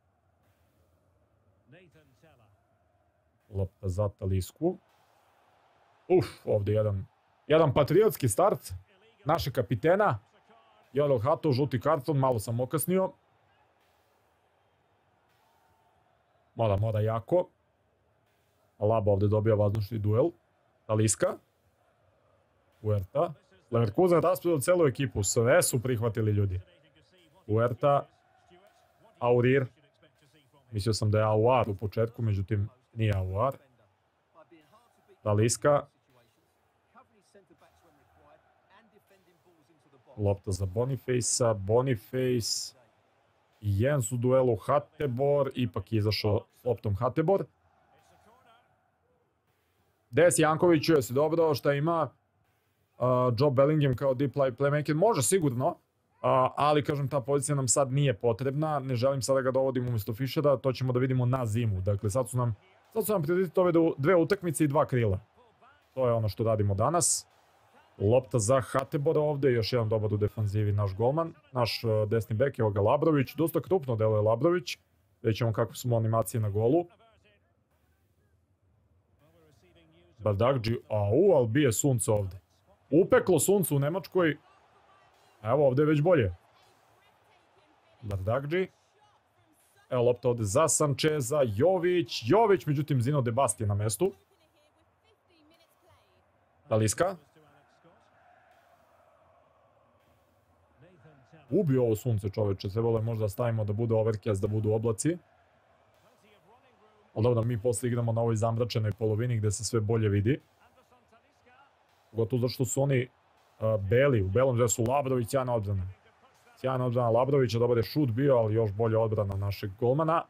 Lopta za Talisku. Uf, ovde jedan, jedan patriotski start našeg kapitena. Jorel Hato, žuti karton, malo sam okasnio. Mora, mora jako. Alaba ovde dobija vazdušni duel. Taliska. Huerta. Leverkusen raspredao celu ekipu. Sve su prihvatili ljudi. Huerta. Aurir. Mislio sam da je Aouar u početku, međutim nije Aouar. Taliska. Lopta za Boniface-a. Boniface. Jens u duelu Hatebor. Ipak je izašao s loptom Hatebor. Des Jankoviću je se dobro, šta ima uh, Joe Bellingham kao deep playmaker, može sigurno, uh, ali kažem ta pozicija nam sad nije potrebna, ne želim sada ga dovodim umjesto Fischera, to ćemo da vidimo na zimu, dakle sad su nam, sad su nam prioritet ove dve utakmice i dva krila. To je ono što radimo danas. Lopta za Hatebora ovde, još jedan dobar u defanzivi naš golman, naš uh, desni bek, evo ga Labrović, dosta krupno deluje Labrović, vidjet ćemo kakve su mu animacije na golu. Bardakđi, au, ali bije sunce ovde. Upeklo sunce u Nemačkoj. Evo, ovde je već bolje. Bardakđi. Evo lopta ovde za Sančeza. Jović, Jović, međutim Zino de Bast je na mestu. Taliska. Ubio ovo sunce, čoveče. Trebalo je možda stavimo da bude overcast, da budu oblaci. Ali dobro, mi posle igramo na ovoj zamračenoj polovini gde se sve bolje vidi. Gotovo zato što su oni uh, beli, u belom dresu. Labrović, sjajna odbrana. Sjajna odbrana Labrovića, dobar je šut bio, ali još bolje odbrana našeg golmana.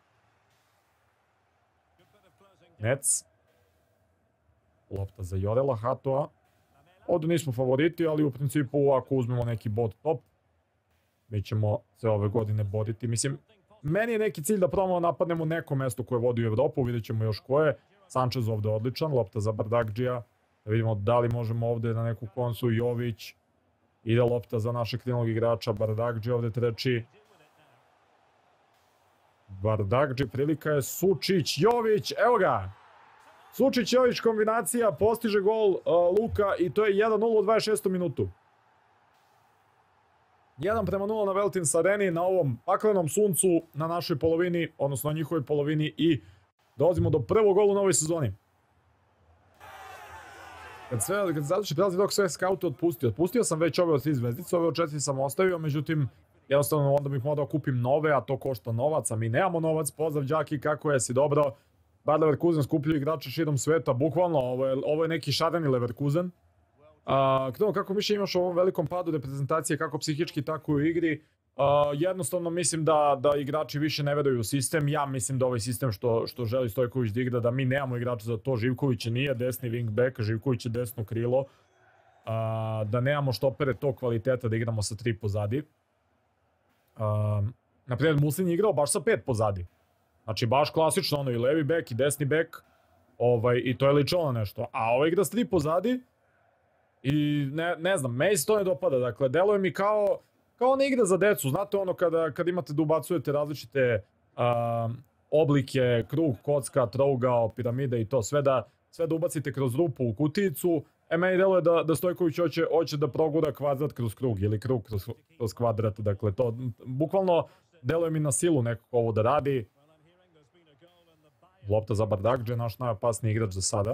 Nec. Lopta za Jorela Hatoa. Ovdje nismo favoriti, ali u principu ako uzmemo neki bod top, mi ćemo se ove godine boriti. Mislim, meni je neki cilj da probamo napadnemo neko mesto koje vodi u Evropu, vidjet ćemo još koje. Sanchez ovde odličan, lopta za Bardakđija. Da vidimo da li možemo ovde na neku konsu. Jović. Ide lopta za našeg krilnog igrača. Bardakđija ovde treći. Bardakđi, prilika je Sučić, Jović, evo ga! Sučić, Jović kombinacija, postiže gol uh, Luka i to je jedan nula u dvadeset šestom minutu. jedan prema nula na Veltins areni, na ovom paklenom suncu, na našoj polovini, odnosno na njihovoj polovini i dolazimo do prvog gola u novoj sezoni. Kad sve, kad završi prelazi dok sve skauti otpustio. Otpustio sam već ove od tri zvezdice, ove od četiri sam ostavio, međutim, jednostavno onda bih morao kupim nove, a to košta novac, a mi nemamo novac. Pozdrav Đaki, kako jesi, dobro. Bayer Leverkusen skupljaju igrače širom sveta, bukvalno, ovo je, ovo je neki šareni Leverkusen. Uh, Kdo, kako mišlje imaš u ovom velikom padu reprezentacije, kako psihički, tako i u igri? Uh, jednostavno mislim da, da igrači više ne veruju u sistem. Ja mislim da ovaj sistem što, što želi Stojković da igra, da mi nemamo igrača za to. Živković nije desni wingback, Živković je desno krilo. Uh, da nemamo štopere tog kvaliteta da igramo sa tri pozadi. Uh, naprijed Muslin je igrao baš sa pet pozadi. Znači baš klasično, ono i levi bek i desni bek. Ovaj, I to je ličilo nešto. A ovaj igra s tri pozadi. I ne, ne znam, meni se to ne dopada. Dakle, deluje mi kao, kao ona igra za decu. Znate ono kada, kada imate da ubacujete različite uh, oblike, krug, kocka, trougao, piramide i to. Sve da, sve da ubacite kroz rupu u kutijicu. E, meni deluje da, da Stojković hoće, hoće da progura kvadrat kroz krug ili krug kroz, kroz kvadrat. Dakle, to bukvalno deluje mi na silu nekako ovo da radi. Lopta za Bardakđe, naš najopasniji igrač za sada.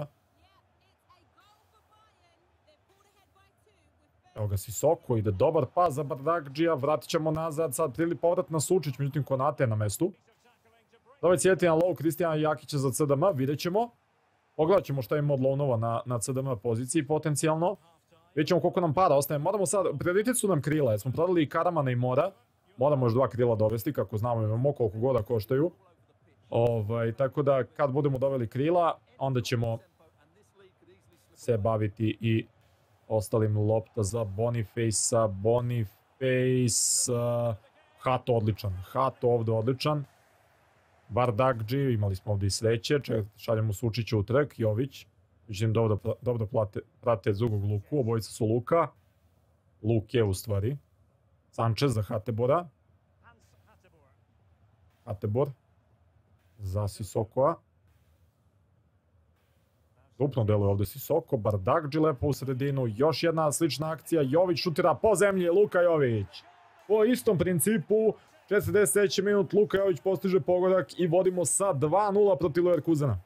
Evo ga Sisoko, ide dobar pas za Bardakđija, vratit ćemo nazad, sad prili povrat na Sučić, međutim Konate je na mestu. Dobar cijeti na low Kristijana Jakića za C D M, vidjet ćemo. Pogledat ćemo šta ima od Lounova na, na C D M poziciji potencijalno. Vidjet ćemo koliko nam para ostaje. Moramo sad, prioritet su nam krila, jer smo prodali i Karamana i Mora. Moramo još dva krila dovesti, kako znamo imamo koliko goda koštaju. Ovaj, tako da kad budemo doveli krila, onda ćemo se baviti i ostalim. Lopta za Boniface-a, Boniface, uh, Hato odličan, Hato ovdje odličan. Bardakđi, imali smo ovdje i sreće, šaljemo Sučića u trk, Jović. Vidim dobro, dobro plate, prate Zugog Luku, obojica su Luka. Luk je u stvari. Sanchez za Hatebora. Hatebor. Za Sisokoa. Upno deluje ovdje Sisoko, Bardakđi lepo u sredinu, još jedna slična akcija, Jović šutira po zemlji, Luka Jović. Po istom principu, četrdeset treći minut, Luka Jović postiže pogodak i vodimo sa dva nula protiv Leverkusena.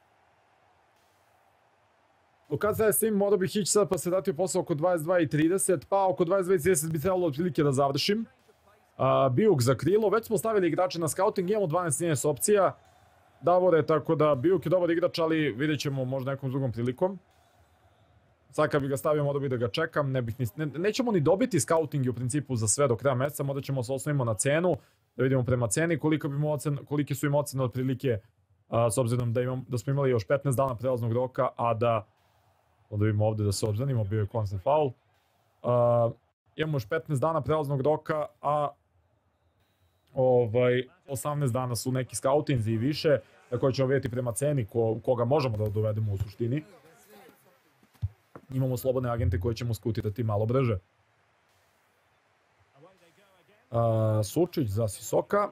Kad sada s tim morao bih ići sad pa se dati posao oko dvadeset dva i trideset, pa oko dvadeset dva i trideset bi trebalo otprilike da završim. Uh, Bijuk za krilo, već smo stavili igrače na scouting, imamo dvanaest trinaest opcija. Davore, tako da Bijuk je dobar igrač, ali vidjet ćemo možda nekom drugom prilikom. Sad kad bi ga stavio, morao bi da ga čekam, ne bih ni, ne, nećemo ni dobiti scouting u principu za sve do kraja mjeseca, možda ćemo se osnovimo na cenu, da vidimo prema ceni koliko bi ocen, kolike su im ocene otprilike, a, s obzirom da, imam, da smo imali još petnaest dana prelaznog roka, a da, onda vidimo ovdje da se obzdanimo, bio je constant foul. A, imamo još petnaest dana prelaznog roka, a ovaj, osamnaest dana su neki scoutinzi i više, na koje ćemo vidjeti prema ceni ko, koga možemo da dovedemo u suštini. Imamo slobodne agente koje ćemo skutirati malo brže. Uh, Sučić za Sisoka.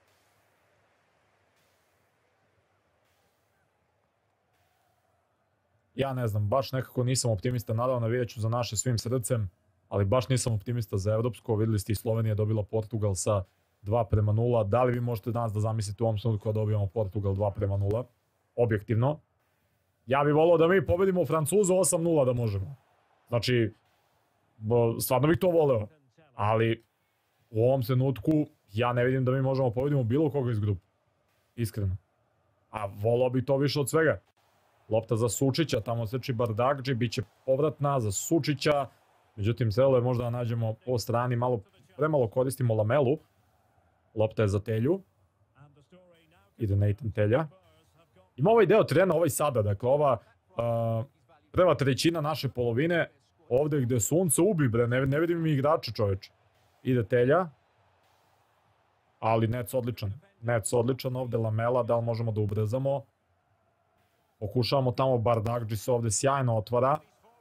Ja ne znam, baš nekako nisam optimista, naravno navijat ću za naše svim srcem, ali baš nisam optimista za evropsko. Vidjeli ste i Slovenija je dobila Portugal sa dva prema nula. Da li vi možete danas da zamislite u ovom trenutku da dobijemo Portugal dva prema nula? Objektivno. Ja bih volio da mi pobedimo Francuzu osam nula da možemo. Znači, stvarno bih to voleo. Ali u ovom trenutku ja ne vidim da mi možemo pobedimo bilo koga iz grupe. Iskreno. A volio bih to više od svega. Lopta za Sučića, tamo seči Bardakđi, bit će povratna za Sučića. Međutim, trebalo je možda da nađemo po strani, malo, premalo koristimo Lamelu. Lopta je za Telju. Ide Nathan Telja. Ima ovaj deo trena, ovaj sada, dakle ova uh, prva trećina naše polovine, ovdje gdje sunce ubi, bre, ne, ne vidim mi igrače, čoveče. Ide Telja. Ali Nec odličan. Nec odličan ovdje, Lamela, da li možemo da ubrzamo. Pokušavamo tamo, Bardakđi se ovdje sjajno otvara.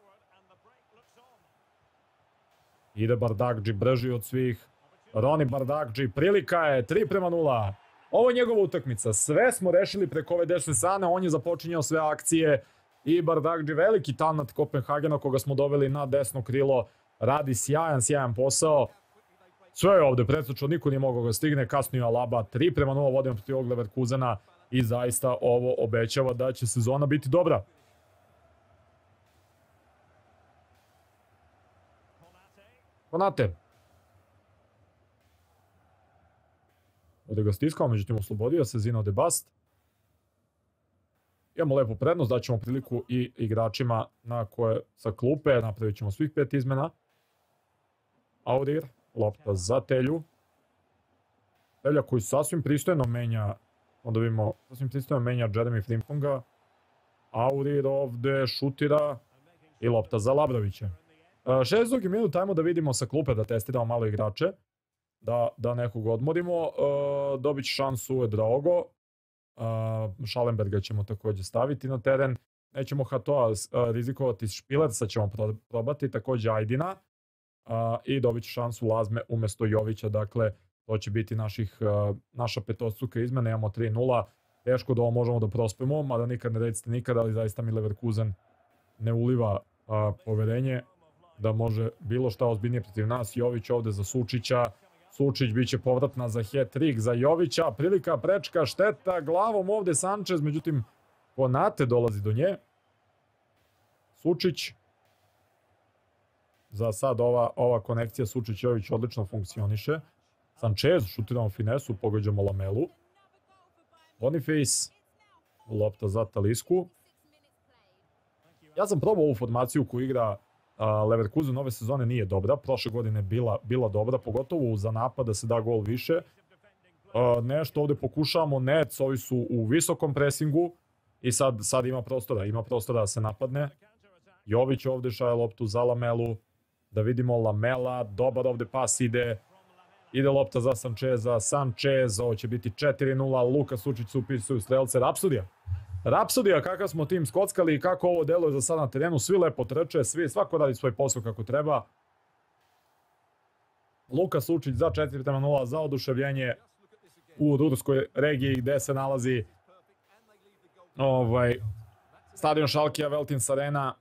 Ide Bardakđi, brži od svih. Roni Bardakđi, prilika je, tri prema nula. Ovo je njegova utakmica, sve smo rešili preko ove desne strane, on je započinjao sve akcije i Bardakđi, veliki talent Kopenhagena koga smo doveli na desno krilo, radi sjajan, sjajan posao. Sve je ovdje predsjećao, niko nije mogao ga stigne, kasnije Alaba, tri prema nula vodimo protiv ovog Leverkusena i zaista ovo obećava da će sezona biti dobra. Konate. Ovdje ga stiskao, međutim oslobodio se Zino de Bast. Imamo lepu prednost, daćemo priliku i igračima na koje sa klupe, napravit ćemo svih pet izmena. Aurir, lopta za Telju. Telja koji sasvim pristojno menja, onda vidimo, sasvim pristojno menja Jeremy Frimponga. Aurir ovdje šutira i lopta za Labrovića. šezdeset drugi minut, ajmo da vidimo sa klupe, da testiramo malo igrače. Da, da nekog odmorimo. Uh, dobit će šansu Edraogo. Uh, Schallenberga ćemo također staviti na teren. Nećemo Hatoa uh, rizikovati Špilersa, ćemo pro probati. Također Ajdina. Uh, I dobit će šansu Lazme umjesto Jovića. Dakle, to će biti naših, uh, naša petostruka izmena. Imamo tri nula. Teško da ovo možemo da prospemo, mada nikad ne recite nikad, ali zaista mi Leverkusen ne uliva uh, poverenje da može bilo šta ozbiljnije protiv nas. Jović ovdje za Sučića. Sučić bit će povratna za hat-trick za Jovića. Prilika, prečka, šteta, glavom ovdje Sanchez, međutim Konate dolazi do nje. Sučić. Za sad ova, ova konekcija Sučić-Jović odlično funkcioniše. Sanchez, šutiramo finesu, pogađamo Lamelu. Boniface. Lopta za Talisku. Ja sam probao ovu formaciju koju igra Uh, Leverkusen ove sezone nije dobra, prošle godine bila, bila dobra, pogotovo za napad da se da gol više. Uh, nešto ovdje pokušavamo, Nets, ovi su u visokom presingu i sad, sad ima prostora, ima prostora da se napadne. Jović ovdje šaje loptu za Lamelu, da vidimo Lamela, dobar ovdje pas ide, ide lopta za Sancheza, Sanchez, ovo će biti četiri nula, Luka Sučić se upisuju strelce, Rapsodija. Rapsodija, kakav smo tim skockali i kako ovo deluje za sad na terenu, svi lepo trče, svi, svako radi svoj posao kako treba. Luka Sučić za četiri nula, za oduševljenje u Rudarskoj regiji gdje se nalazi ovaj, stadion Schalkea Veltins Arena.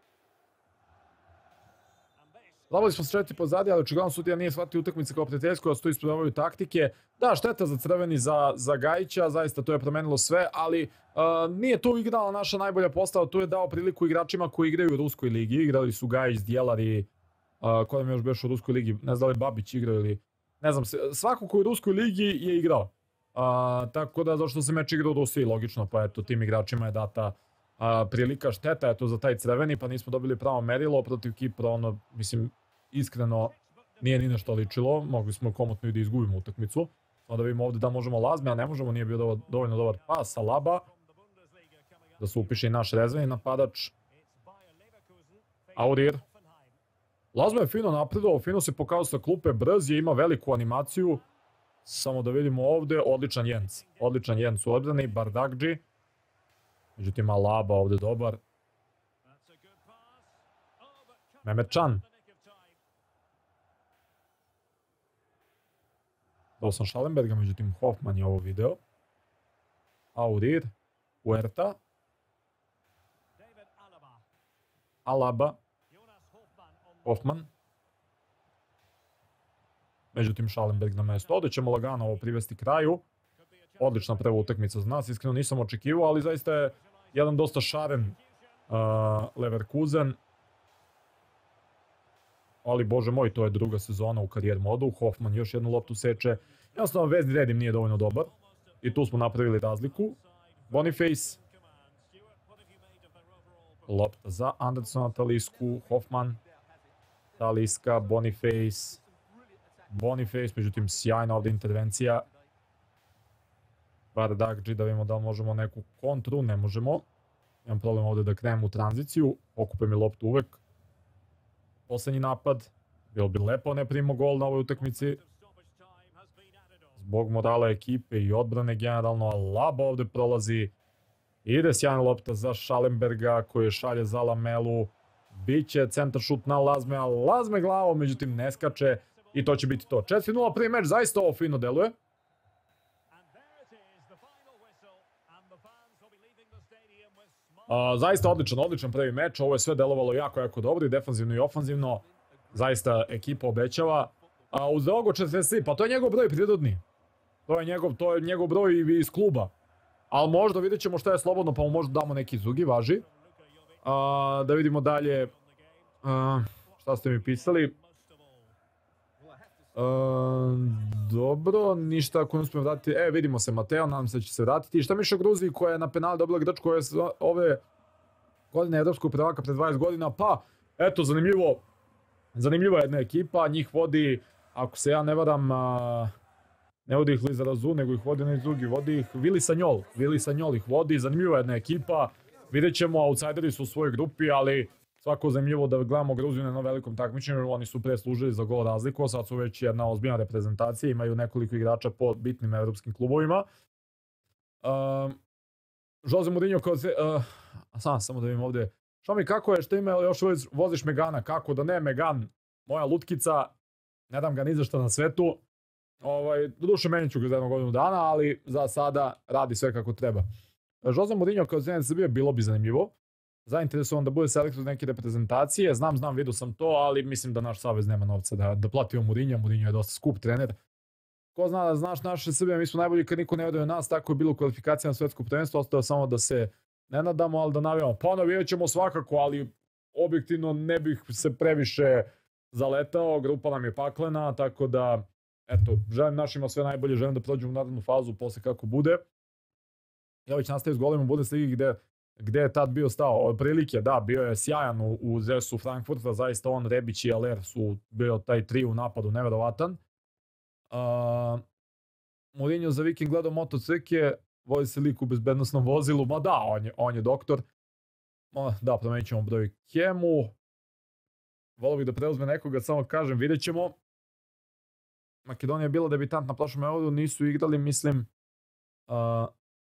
Zabali smo se četiri pozadije, ali očigledno sudija nije shvatio utakmice kao prijateljsku, da su tu isprobavaju taktike. Da, šteta za crveni za, za Gajića, zaista to je promenilo sve, ali uh, nije tu igrala naša najbolja postava, tu je dao priliku igračima koji igraju u Ruskoj ligi. Igrali su Gajić, Djelar i uh, ko nam još beš u Ruskoj ligi, ne znam da li Babić igrao ili... Ne znam, svako koji u Ruskoj ligi je igrao. Uh, tako da, zašto se meč igrao u Rusiji, logično, pa eto, tim igračima je data uh, prilika. Šteta je to za taj crveni, pa nismo dobili pravo merilo protiv Kipra, ono, mislim, iskreno nije ni nešto ličilo, mogli smo komotno i da izgubimo utakmicu. Onda vidimo ovdje da možemo Lazme, a ne možemo, nije bio dovoljno dobar pas, Alaba. Da se upiše i naš rezervni napadač. Aurir. Lazme je fino napredovao, fino se pokazao sa klupe, brz je, ima veliku animaciju. Samo da vidimo ovdje, odličan Jens. Odličan Jens u odbrani, Bardakđi. Međutim, Alaba ovdje dobar. Mehmetcan. Dao sam Schallenberga, međutim Hoffman je ovo video. Aurir. Huerta. Alaba. Hoffman. Međutim Schallenberg na mjesto. Ovdje ćemo lagano ovo privesti kraju. Odlična prva utakmica za nas, iskreno nisam očekivao, ali zaista je jedan dosta šaren uh, Leverkusen. Ali bože moj, to je druga sezona u karijer modu. Hoffman još jednu loptu seče. Jednostavno vezni red im nije dovoljno dobar. I tu smo napravili razliku. Boniface. Lopta za Andersona, Talisku, Hoffman. Taliska, Boniface. Boniface, međutim sjajna ovdje intervencija. Bardakđi, da vidimo da možemo neku kontru, ne možemo. Imam problem ovdje da krenem u tranziciju. Okupe mi loptu uvek. Posljednji napad. Bilo bi lepo ne primimo gol na ovoj utakmici. Zbog morala ekipe i odbrane generalno. Alaba ovdje prolazi. Ide sjajna lopta za Schallenberga koji šalje za Lamelu. Biće centar šut na Lazme, a Lazme glavom, međutim ne skače. I to će biti to. četiri nula prvi meč, zaista ovo fino deluje. Uh, zaista odličan, odličan prvi meč. Ovo je sve delovalo jako, jako dobro i defanzivno i ofanzivno. Zaista ekipa obećava. A uz Drogo četrdeset tri, pa to je njegov broj prirodni. To je njegov, to je njegov broj iz kluba. Ali možda vidjet ćemo šta je slobodno, pa mu možda damo neki drugi, važi. Uh, da vidimo dalje. Uh, šta ste mi pisali? dobro, ništa ako ne uspijem vratiti. E, vidimo se Mateo, nadam se da će se vratiti. Šta miše o Gruziji koja je na penal dobila Grčku koja je ove godine evropskog prvaka pred dvadeset godina? Pa, eto, zanimljivo. Zanimljiva jedna ekipa, njih vodi, ako se ja ne varam, ne vodi ih Liza Razu, nego ih vodi neki drugi, vodi ih Vili Sanjol. Vili Sanjol ih vodi, zanimljiva jedna ekipa. Vidjet ćemo, outsideri su u svojoj grupi, ali svako zanimljivo da gledamo Gruziju na velikom takmičenju. Oni su pre služili za gol razliku, sad su već jedna ozbiljna reprezentacija, imaju nekoliko igrača po bitnim evropskim klubovima. Uh, Jose Mourinho kao se... Uh, sam, samo da vidim ovdje. Što mi, kako je, što ima, još voziš Megana? Kako da ne, Megan, moja lutkica, ne dam ga ni za šta na svetu. Ovaj, doduše menit ću ga za jednu godinu dana, ali za sada radi sve kako treba. Jose Mourinho kao Zenit Srbije bilo bi zanimljivo. Zainteresovan da bude selektor neke reprezentacije. Znam, znam, vidio sam to, ali mislim da naš savez nema novca da, da platimo Mourinho. Mourinho je dosta skup trener. Ko zna da znaš naše Srbije, mi smo najbolji kad niko ne odaju nas, tako je bilo u kvalifikacijama na svetsko prvenstvo, ostao samo da se ne nadamo, ali da navijamo. Pa navijat ćemo svakako, ali objektivno ne bih se previše zaletao, grupa nam je paklena, tako da, eto, želim našima sve najbolje, želim da prođemo u narednu fazu posle kako bude. Jović nastavi s golima u Bundesligi gde, gde je tad bio stao. Od prilike, da, bio je sjajan u, u Zesu Frankfurta, zaista on, Rebić i Aller su bio taj tri u napadu, neverovatan. Uh, Mourinho za vikend gledao motocikle, vozi se lik u bezbednostnom vozilu, ma da, on je, on je doktor. Ma, da, promenit ćemo broj Kemu. Volio bih da preuzme nekoga, samo kažem, vidjet ćemo. Makedonija je bila debitant na prošlom euru, nisu igrali, mislim... Uh,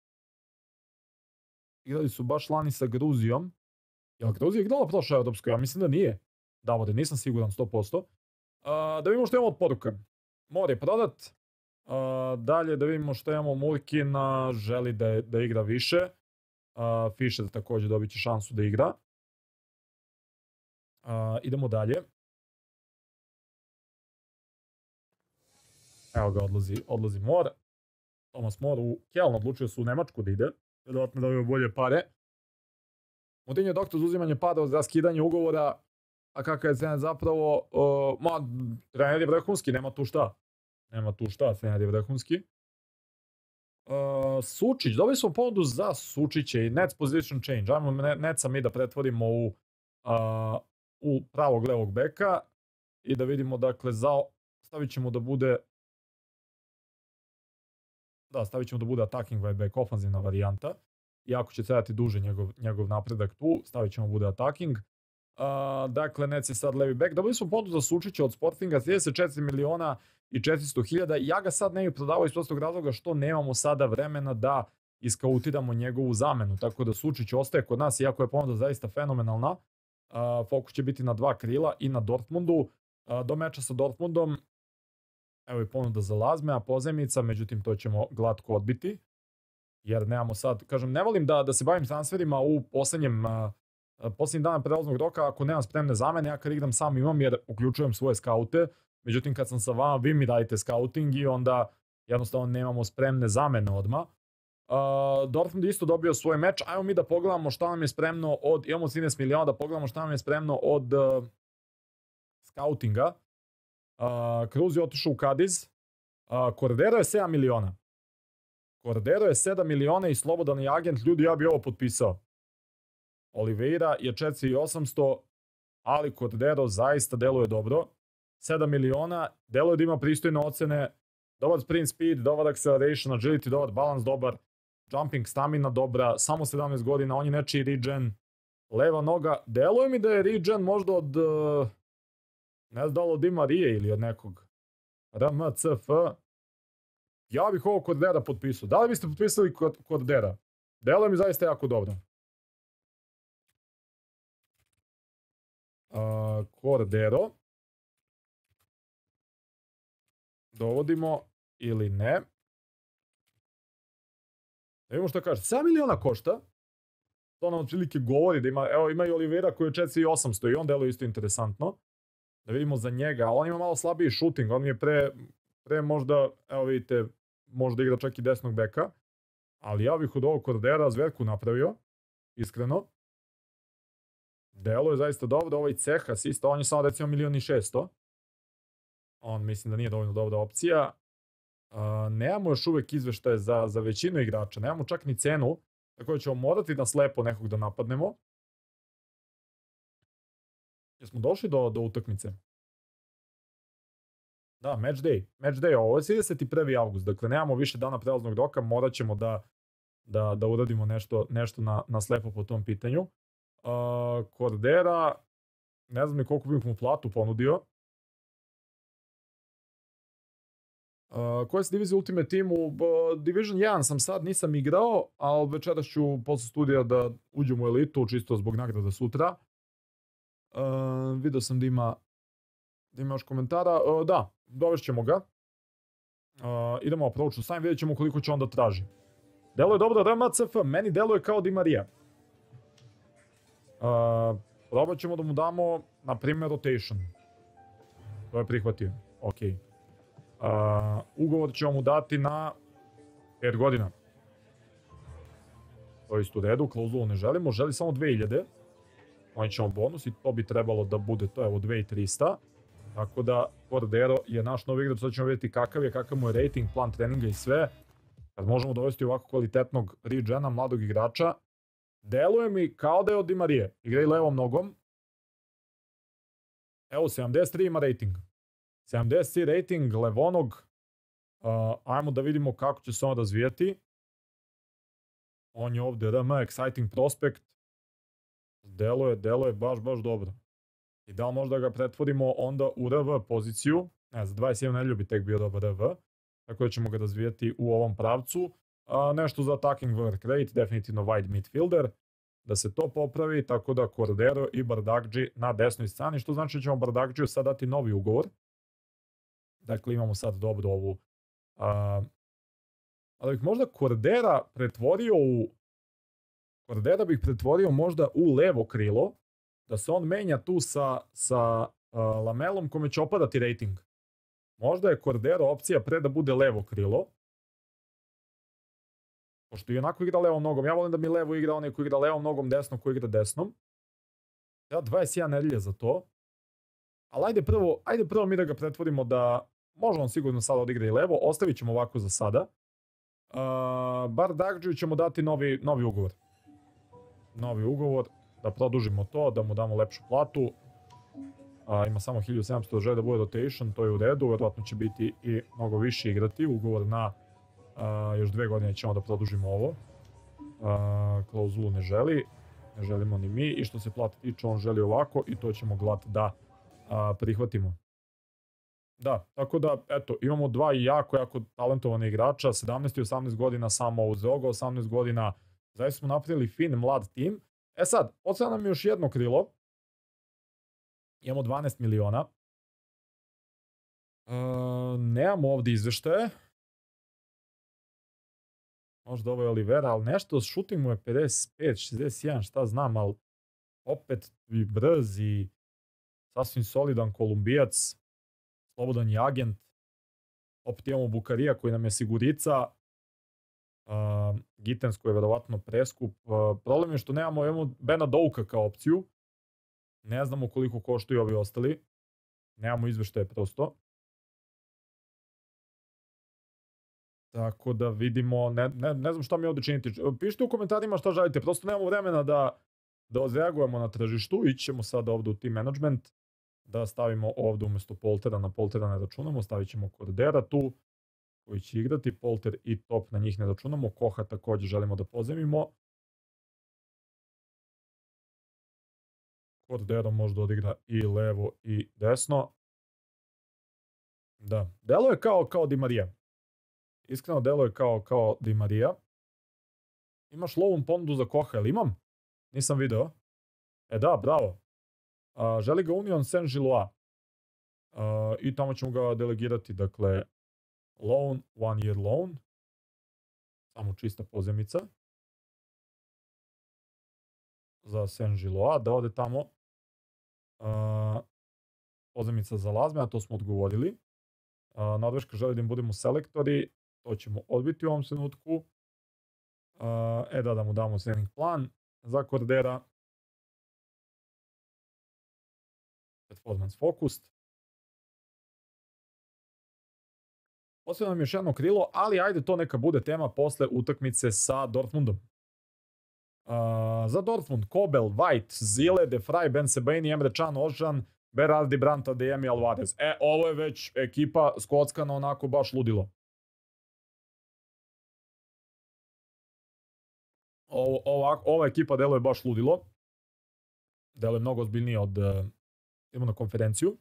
igrali su baš lani sa Gruzijom. Jel Gruzija igrala prošle evropskoj? Ja mislim da nije. Da, vode, nisam siguran sto posto. Uh, da vidimo što imamo od poruka. More prodat. Uh, dalje da vidimo što imamo. Murkin uh, želi da, da igra više. Uh, Fischer također dobit će šansu da igra. Uh, idemo dalje. Evo ga, odlazi, odlazi Mor. Thomas Mor u Kjeln, odlučio su u Nemačku da ide. Vjerovatno da dobiju bolje pare. Mourinho je doktor za uzimanje para za raskidanje ugovora. A kakav je Zenit zapravo? Uh, ma, trener je vrhunski, nema tu šta. Nema tu šta, trener je vrhunski. Uh, Sučić, dobili smo ponudu za Sučića i Nets position change. Ajmo Netsa mi da pretvorimo u, uh, u pravog levog beka i da vidimo, dakle, za, stavit ćemo da bude da, stavit ćemo da bude attacking right back, ofanzivna varijanta. Iako će trajati duže njegov, njegov napredak tu, stavit ćemo bude attacking. Uh, dakle, Nets je sad levi back. Dobili smo ponudu za Sučića od Sportinga, trideset četiri miliona i četiristo hiljada. Ja ga sad ne bih prodavao iz prostog razloga što nemamo sada vremena da iskautiramo njegovu zamenu. Tako da Sučić ostaje kod nas, iako je ponuda zaista fenomenalna. Uh, fokus će biti na dva krila i na Dortmundu. Uh, do meča sa Dortmundom, evo i ponuda za Lazme, a pozajmica, međutim to ćemo glatko odbiti. Jer nemamo sad, kažem, ne volim da, da se bavim transferima u poslednjem, uh, poslednjim dana prelaznog roka, ako nemam spremne zamene, ja kad igram sam imam jer uključujem svoje skaute, međutim kad sam sa vama, vi mi radite scouting i onda jednostavno nemamo spremne zamene odmah. Uh, Dortmund isto dobio svoj meč, ajmo mi da pogledamo šta nam je spremno od, imamo trinaest miliona, da pogledamo šta nam je spremno od uh, scoutinga. Uh, Cruz je otišao u Kadiz, uh, Cordero je sedam miliona. Cordero je sedam miliona i slobodan je agent, ljudi, ja bi ovo potpisao. Oliveira je četiri hiljade osamsto, ali Cordero zaista deluje dobro. sedam miliona, deluje da ima pristojne ocene, dobar sprint speed, dobar acceleration, agility, dobar balans, dobar jumping stamina, dobra, samo sedamnaest godina, on je nečiji regen, leva noga, deluje mi da je regen možda od, ne znam da li od Di Marije ili od nekog R M C F. Ja bih ovo Cordera potpisao. Da li biste potpisali Cordera? Deluje mi zaista jako dobro. Uh, Cordero. Dovodimo ili ne. Da vidimo što kaže. sedam miliona košta. To nam otprilike govori da ima, evo ima i Oliveira koji je četiri hiljade osamsto i on deluje isto interesantno. Da vidimo za njega, on ima malo slabiji shooting, on mi je pre, pre možda, evo vidite, možda igra čak i desnog beka, ali ja bih od ovog Cordera zverku napravio, iskreno. Delo je zaista dobro, ovaj Cehas isto, on je samo recimo milion i šesto. On mislim da nije dovoljno dobra opcija. Uh, nemamo još uvek izveštaje za, za većinu igrača, nemamo čak ni cenu, tako da ćemo morati na slepo nekog da napadnemo. Jesmo došli do, do utakmice? Da, match day. Match day, ovo je trideset prvi avgust, dakle nemamo više dana prelaznog roka, morat ćemo da, da, da uradimo nešto, nešto na, na slepo po tom pitanju. Uh, Cordera, ne znam ni koliko bih mu platu ponudio. Uh, koja se divizija Ultimate Teamu? Uh, Division jedan sam sad, nisam igrao, ali večeras ću posle studija da uđem u elitu, čisto zbog nagrada sutra. Uh, video sam da ima, da ima još komentara. Uh, da, dovešćemo ga. Uh, idemo approach u sajm, vidjet ćemo koliko će onda traži. Deluje dobro R M C F, meni deluje kao Di Marija. Uh, probat ćemo da mu damo, na primjer, rotation. To je prihvatio, okej. Okay. Uh, ugovor ćemo mu dati na pet godina. To je isto u redu, klauzulu ne želimo, želi samo dve hiljade. Oni ćemo bonus i to bi trebalo da bude, to je evo dve hiljade trista. Tako da Cordero je naš novi igrač, sad ćemo vidjeti kakav je, kakav mu je rating, plan treninga i sve. Kad možemo dovesti ovako kvalitetnog regena, mladog igrača, deluje mi kao da je od Di Marije. Igra i levom nogom. Evo, sedamdeset tri ima rating. sedamdeset tri rating levonog. Uh, ajmo da vidimo kako će se on razvijati. On je ovdje R M, exciting prospect. Deluje, deluje baš, baš dobro. I da li možda ga pretvorimo onda u R V poziciju. Ne, za dvadeset jedan nedelju bi tek bio dobar R V. Tako da ćemo ga razvijati u ovom pravcu. Uh, nešto za attacking work rate, definitivno wide midfielder. Da se to popravi, tako da Cordero i Bardakji na desnoj strani, što znači da ćemo Bardakjiju sad dati novi ugovor. Dakle, imamo sad dobro ovu... Uh, ali bih možda Cordera pretvorio u... Cordera bih pretvorio možda u levo krilo, da se on menja tu sa, sa uh, Lamelom kome će opadati rating. Možda je Cordero opcija pre da bude levo krilo. Pošto i onako igra levom nogom. Ja volim da mi levo igra onaj ko igra levom nogom, desno ko igra desnom. Ja dvadeset jedan nedelje za to. Ali ajde prvo, ajde prvo mi da ga pretvorimo da... Može on sigurno sada odigra i levo. Ostavit ćemo ovako za sada. Uh, Bardakjiju ćemo dati novi, novi ugovor. Novi ugovor. Da produžimo to, da mu damo lepšu platu. Uh, ima samo hiljadu sedamsto da žele da bude rotation, to je u redu. Vjerojatno će biti i mnogo više igrati. Ugovor na uh, još dve godine ćemo da produžimo ovo. Uh, klauzulu ne želi. Ne želimo ni mi. I što se plati tiče, on želi ovako i to ćemo glat da uh, prihvatimo. Da, tako da, eto, imamo dva jako, jako talentovane igrača, sedamnaest i osamnaest godina samo uz Roga, osamnaest godina, zaista smo napravili fin, mlad tim. E sad, odsada nam je još jedno krilo, imamo dvanaest miliona, e, nemamo ovdje izveštaje, možda ovo je Olivera, ali nešto, shooting mu je pedeset pet, šezdeset jedan, šta znam, ali opet i brz i sasvim solidan Kolumbijac. Slobodan je agent. Opet imamo Bukarija koji nam je sigurica. Uh, Gittens koji je verovatno preskup. Uh, problem je što nemamo, imamo Bena Douka kao opciju. Ne znamo koliko koštuju ovi ostali. Nemamo izveštaje prosto. Tako da vidimo, ne, ne, ne znam šta mi ovdje činiti. Pišite u komentarima šta želite, prosto nemamo vremena da, da odreagujemo na tržištu. Ići ćemo sad ovdje u team management. Da stavimo ovdje umjesto Poltera, na Poltera ne računamo, stavit ćemo Cordera tu, koji će igrati, Polter i Top na njih ne računamo, Koha također želimo da pozemimo. Cordero može da odigra i levo i desno. Da, deluje kao, kao Di Marija. Iskreno deluje kao, kao Di Marija. Imaš lovu ponudu za Koha, ili imam? Nisam video. E da, bravo. Uh, želi ga Union Saint-Gilloise uh, i tamo ćemo ga delegirati, dakle loan, one year loan, samo čista pozemica za Saint-Gilloise, da ode tamo uh, pozemica za Lazme, a to smo odgovorili. Uh, Norveška želi da im budemo selektori, to ćemo odbiti u ovom trenutku. Uh, e da, da mu damo trening plan za Cordera. Performance focused. Ostaje nam još jedno krilo, ali ajde to neka bude tema posle utakmice sa Dortmundom. Uh, za Dortmund, Kobel, White, Zile, De Vrij, Ben Sebaini, Emre Can, Ozan, Berardi, Brandt, Adeyemi, Alvarez. E, ovo je već ekipa skockana onako baš ludilo. Ovo, ovo, ova ekipa deluje baš ludilo. Deluje mnogo ozbiljnije od... Uh, idemo na konferenciju.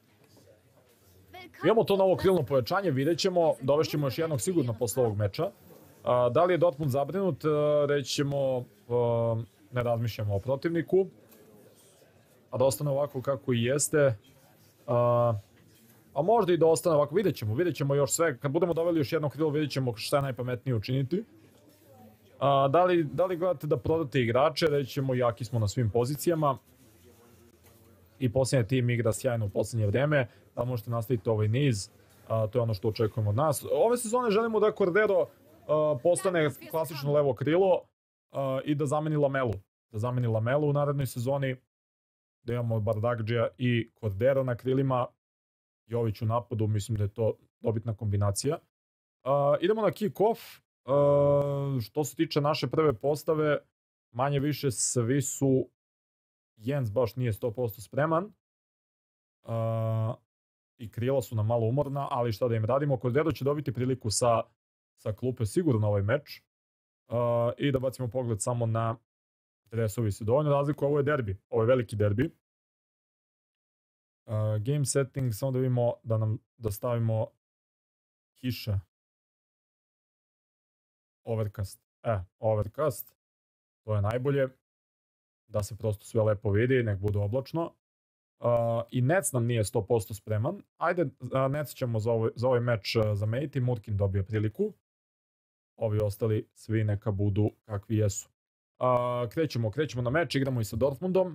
Imamo to novo krilno pojačanje, vidjet ćemo, dovešćemo još jednog sigurno posle ovog meča. Uh, da li je Dortmund zabrinut, uh, reći ćemo, uh, ne razmišljamo o protivniku. A da ostane ovako kako i jeste. Uh, a možda i da ostane ovako, vidjet ćemo, vidjet ćemo još sve. Kad budemo doveli još jedno krilo, vidjet ćemo šta je najpametnije učiniti. Uh, da, li, da li gledate da prodate igrače, reći ćemo jaki smo na svim pozicijama. I posljednji tim igra sjajno u posljednje vreme. Da možete nastaviti ovaj niz, uh, to je ono što očekujemo od nas. Ove sezone želimo da Cordero uh, postane klasično levo krilo uh, i da zameni Lamelu. Da zameni Lamelu u narednoj sezoni. Da imamo Bardagđija i Cordero na krilima. Jović u napadu, mislim da je to dobitna kombinacija. Uh, idemo na kick-off. Uh, što se tiče naše prve postave, manje više svi su... Jens baš nije sto posto spreman. Uh, I krila su nam malo umorna, ali šta da im radimo. Cordero će dobiti priliku sa, sa klupe sigurno ovaj meč. Uh, I da bacimo pogled samo na dresovi se dovoljno razliku. Ovo je derbi, ovo je veliki derbi. Uh, game setting, samo da vidimo da nam da stavimo kiša. Overcast. E, overcast. To je najbolje. Da se prosto sve lepo vidi, nek bude oblačno. Uh, I Nets nam nije sto posto spreman. Ajde, uh, Nets ćemo za ovaj, za ovaj meč uh, zameniti. Murkin dobije priliku. Ovi ostali svi neka budu kakvi jesu. Uh, krećemo, krećemo na meč, igramo i sa Dortmundom.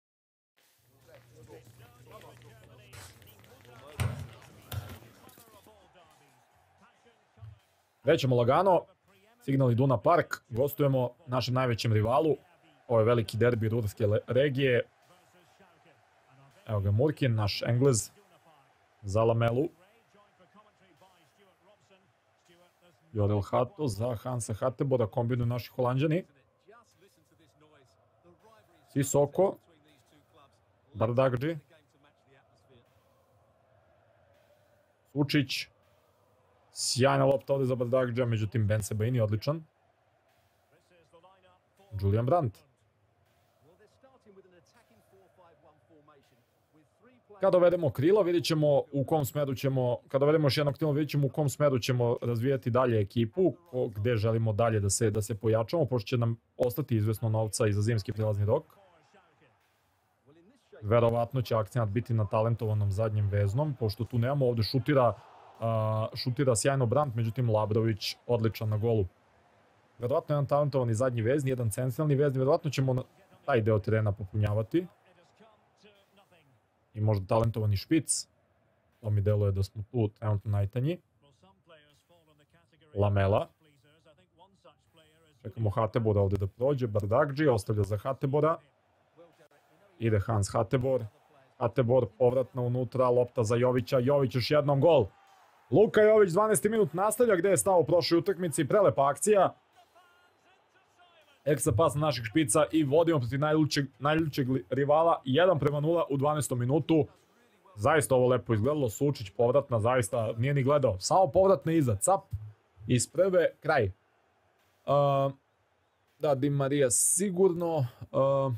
Krećemo lagano. Signal Iduna Park. Gostujemo našem najvećem rivalu. Ovo je veliki derbi Rudarske regije. Evo ga Murkin, naš Englez. Za Lamelu. Jorel Hato za Hansa Hatebora, kombinuju naši Holanđani. Sissoko. Bardagđi. Sučić. Sjajna lopta ovdje za Bardagđa, međutim Ben Sebaini odličan. Julian Brandt. Kada dovedemo krila, vidjet ćemo u kom smeru ćemo, kada dovedemo još jednog krila, vidjet ćemo u kom smeru ćemo razvijati dalje ekipu, gde želimo dalje da se, da se pojačamo, pošto će nam ostati izvesno novca i za zimski prilazni rok. Verovatno će akcenat biti na talentovanom zadnjem veznom, pošto tu nemamo, ovdje šutira, uh, šutira sjajno Brandt, međutim Labrović odličan na golu. Verovatno jedan talentovani zadnji vezni, jedan centralni vezni, verovatno ćemo na taj deo terena popunjavati. I možda talentovani špic. To mi deluje da smo tu trenutno najtanji. Lamela. Čekamo Hatebora ovdje da prođe. Bardagđi ostavlja za Hatebora. Ide Hans Hatebor. Hatebor povratno unutra. Lopta za Jovića. Jović još jednom gol. Luka Jović dvanaesti minut nastavlja gdje je stao u prošloj utakmici. Prelepa akcija. Ekstra pas naših špica i vodimo protiv najljučeg, najljučeg rivala jedan prema nula u dvanaestom minutu. Zaista ovo lepo izgledalo. Sučić povratna, zaista nije ni gledao. Samo povratna iza, cap. Iz prve, kraj. Uh, da, Di Maria sigurno. Uh,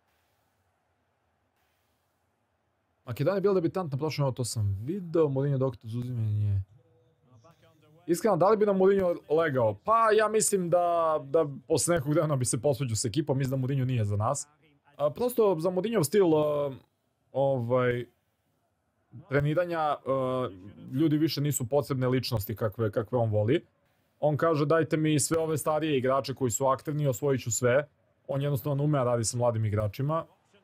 Makedonija je bila debitant na prošlom, to sam video. Mourinho doktor za uzimanje. Iskreno, da li bi nam Mourinho legao? Pa ja mislim da, da posle nekog dana bi se posveđao s ekipom, mislim da Mourinho nije za nas. A, prosto za Mourinhov stil uh, ovaj, treniranja uh, ljudi više nisu potrebne ličnosti kakve, kakve on voli. On kaže dajte mi sve ove starije igrače koji su aktivni, osvojit ću sve. On jednostavno ume radi sa mladim igračima.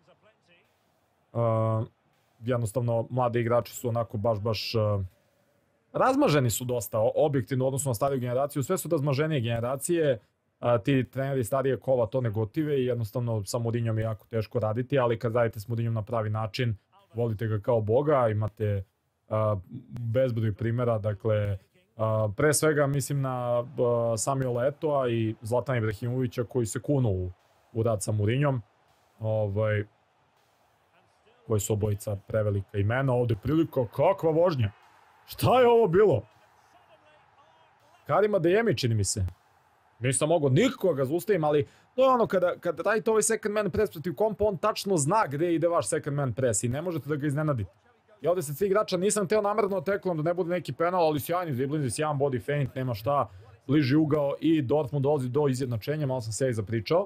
Uh, jednostavno, mladi igrači su onako baš, baš... Uh, razmaženi su dosta, objektivno, odnosno na stariju generaciju. Sve su razmaženije generacije. A, ti treneri starije kova to ne gotive i jednostavno sa Mourinhom je jako teško raditi, ali kad radite s Mourinhom na pravi način, volite ga kao boga, imate a, bezbroj primjera, dakle, Uh, pre svega mislim na uh, Samuela Eto'a i Zlatana Ibrahimovića koji se kunu u, u rad sa Mourinhom. Ovaj, koji su obojica prevelika imena. Ovdje prilika, kakva vožnja. Šta je ovo bilo? Karim Adeyemi čini mi se. Nisam mogao nikoga ga zaustavim, ali to je ono kada, kada radite ovaj second man press protiv kompa, on tačno zna gdje ide vaš second man press i ne možete da ga iznenadite. I ovdje se svi igrača, nisam teo namerno teklom da ne bude neki penal, ali sjajni driblinzi, sjajan body feint, nema šta, bliži ugao i Dortmund dolazi do izjednačenja, malo sam se i zapričao.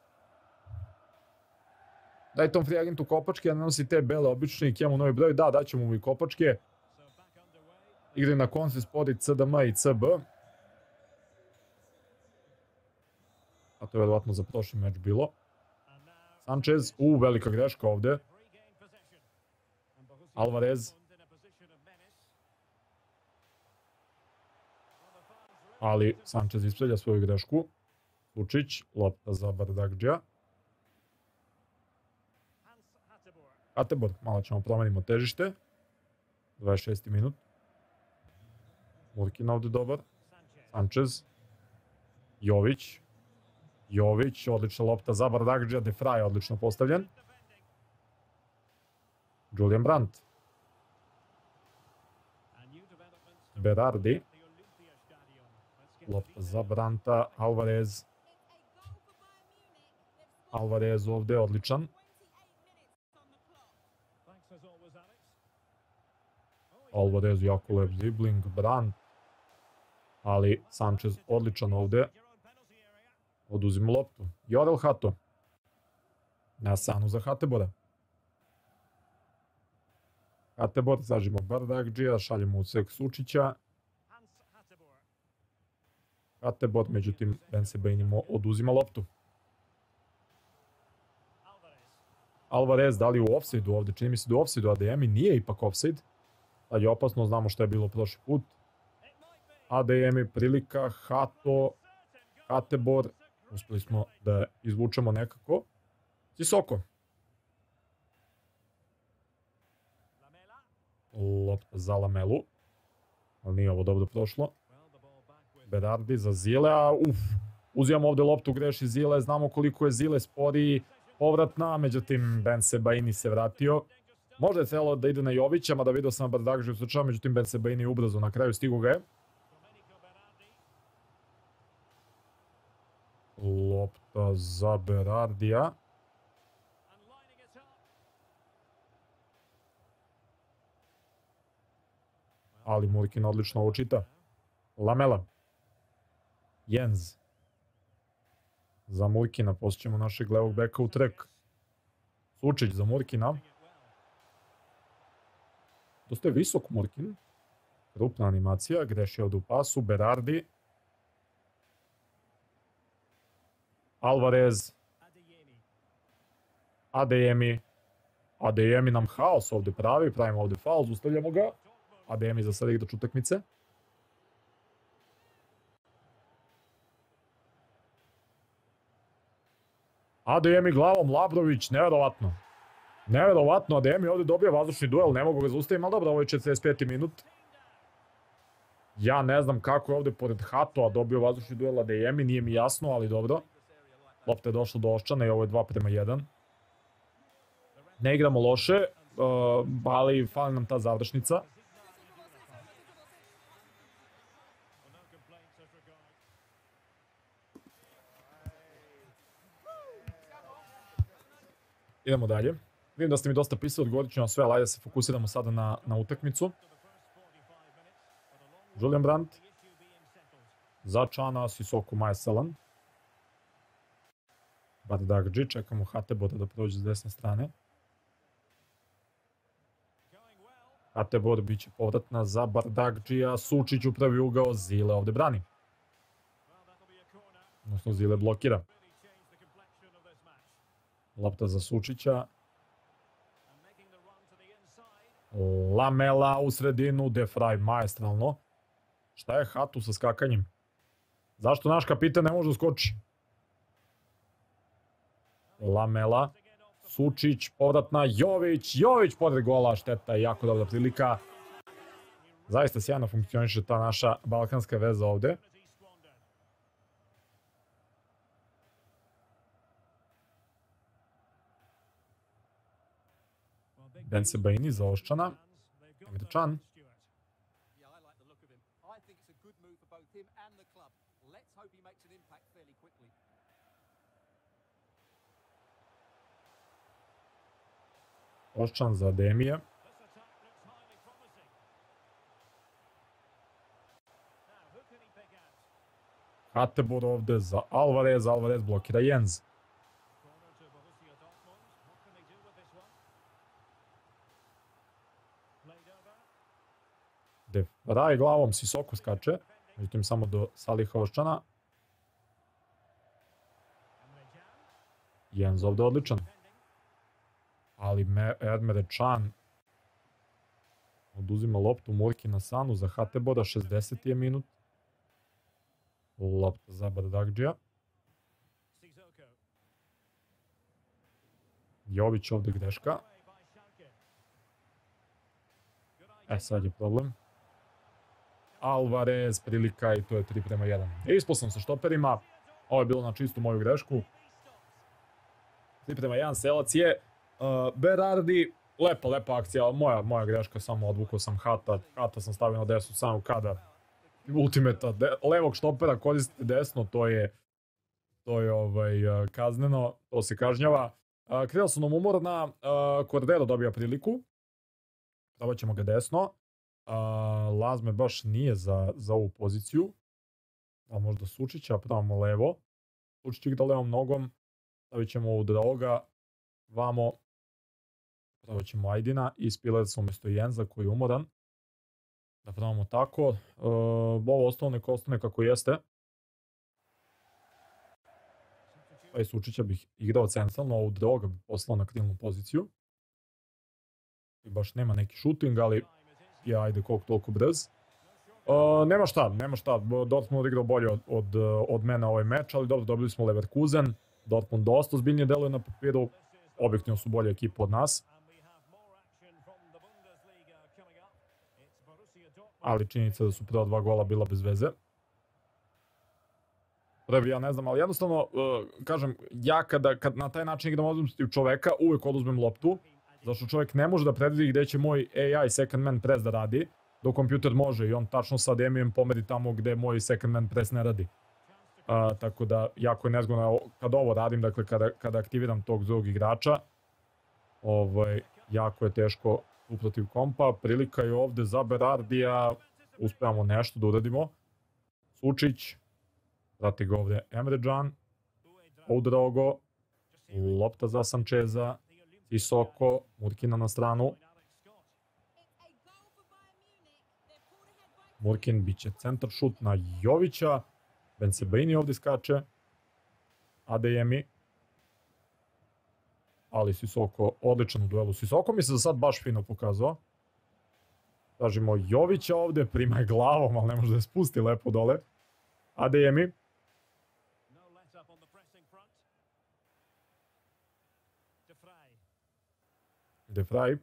Daj tom free agentu kopačke, ja ne nosi te bele obične i kjemu novi broj, da, daćemo mu i kopačke. Igri na konci spodi C D M i C B. A to je vjerovatno za prošli meč bilo. Sanchez, u, velika greška ovdje. Alvarez. Ali Sanchez ispravlja svoju grešku. Lučić, lopta za Bardakđija. Hateboer, malo ćemo promenimo težište. dvadeset šesti minut. Murkin ovdje dobar. Sanchez. Jović. Jović, odlična lopta za Bardakđija. De Vrij je odlično postavljen. Julian Brandt. Berardi. Lopta za Brandta. Alvarez. Alvarez ovdje, odličan. Alvarez jako lep dribling. Brandt. Ali Sanchez odličan ovdje. Oduzimo loptu. Jorel Hato. Na Sanu za Hateboera. Hateboer, zažimo Bardakđija, šaljemo u cek Sučića. Hateboer, međutim, Bensebaini oduzima loptu. Alvarez, da li u offside-u ovdje? Čini mi se da u offside-u, Adeyemi nije ipak offside. Tad je opasno, znamo što je bilo prošli put. Adeyemi, prilika, Hato, Hateboer. Uspjeli smo da izvučemo nekako. Sisoko. Lopta za Lamelu. Ali nije ovo dobro prošlo. Berardi za Zile. A uf, uzimamo ovdje loptu, greši Zile. Znamo koliko je Zile sporiji. Povratna, međutim Bensebaini se vratio. Možda je trebalo da ide na Jovića, mada vidio sam Bardakđiju u slučaju, međutim Bensebaini je ubrzo na kraju, stigu ga je. Lopta za Berardija. Ali Murkin odlično ovo čita. Lamela. Jens. Za Murkina, poslije ćemo našeg levog beka u trek. Sučić za Murkina. Dosta je visok Murkin. Krupna animacija, greši ovdje u pasu. Berardi. Alvarez. Adeyemi. Adeyemi nam haos ovdje pravi. Pravimo ovdje faul, zustavljamo ga. Adeyemi za sad igrač utakmice. Adeyemi glavom, Labrović, nevjerovatno. Nevjerovatno, Adeyemi ovdje dobija vazdušni duel, ne mogu ga zaustaviti, ali dobro, ovo je četrdeset peti minut. Ja ne znam kako je ovdje pored Hatoa dobio vazdušni duel Adeyemi, nije mi jasno, ali dobro. Lopta je došla do Oščana i ovo je dva prema jedan. Ne igramo loše, ali fali nam ta završnica. Idemo dalje. Vidim da ste mi dosta pisali, odgovorit ću na sve, ali ajde da se fokusiramo sada na, na utakmicu. Julian Brandt. Za Čana, Sissoko, Majesalan. Bardakđi, čekamo Hateboera da prođe s desne strane. Hateboer bit će povratna za Bardakđija, Sučić u pravi ugao, Zile ovdje brani. Odnosno Zile blokira. Lopta za Sučića. Lamela u sredinu, De Vrij maestralno. Šta je Hatu sa skakanjem? Zašto naš kapitan ne može skoči? Lamela. Sučić, povratna, Jović. Jović pored gola, šteta, jako dobra prilika. Zaista sjajno funkcioniše ta naša balkanska veza ovde. Bensebaini za Oščana. Emre Can. Oščan za Demije. Hateboer ovde za Alvarez. Alvarez blokira Jens. De Vrij glavom Sissoko skače. Međutim samo do Saliha Oščana. Jens ovde odličan. Ali Emre Can oduzima loptu Murkina Sanu za Hateboera, šezdeseti je minut. Lopta za Bardakđija. Jović ovde greška. E sad je problem. Alvarez, prilika i to je tri prema jedan. Ispao sam sa štoperima. Ovo je bilo na čistu moju grešku. tri prema jedan, Selac je. Uh, Berardi, lepa, lepa akcija, moja, moja greška, samo odvukao sam Hata. Hata sam stavio na desnu samo kada ultimata de, levog štopera koristite desno, to je to je ovaj, uh, kazneno, to se kažnjava. Uh, Krenuo sam nam umorna, uh, Cordero dobija priliku. Probat ćemo ga desno. Uh, Lazme baš nije za, za ovu poziciju. A možda Sučića, pravamo levo. Sučić igra levom nogom. Stavit ćemo u Droga. Vamo. Probat ćemo Ajdina i Spilersa umjesto Jenza koji je umoran. Da pravamo tako. Uh, ovo ostalo neko ostane kako jeste. Pa i Sučića bih igrao centralno, ovu Droga bih poslao na krilnu poziciju. I baš nema neki shooting, ali je ajde koliko toliko brz. Uh, nema šta, nema šta. Dortmund igrao bolje od, od, od mene ovaj meč, ali dobro, dobili smo Leverkusen. Dortmund dosta ozbiljnije deluje na papiru. Objektivno su bolje ekipa od nas. Ali činjenica da su prva dva gola bila bez veze. Prvi, ja ne znam, ali jednostavno, uh, kažem, ja kada, kad na taj način igram oduzmem čoveka, uvijek oduzmem loptu. Zašto čovjek ne može da predvidi gdje će moj A I second man press da radi, dok kompjuter može i on tačno sa Demijem pomeri tamo gdje moj second man press ne radi. Uh, tako da, jako je nezgodno kad ovo radim, dakle kada, kada aktiviram tog drugog igrača, ovaj, jako je teško uprotiv kompa. Prilika je ovdje za Berardija, uspevamo nešto da uradimo. Sučić, prati ga ovdje Emre Can, Udrogo, lopta za Sančeza, Sissoko, Murkina na stranu. Murkin biće centar šut na Jovića. Bensebaini ovdje skače. Adeyemi. Ali Sissoko odličan u duelu. Sissoko mi se za sad baš fino pokazao. Tražimo Jovića ovdje, prima je glavom, ali ne može da je spusti lepo dole. Adeyemi. De Vrij.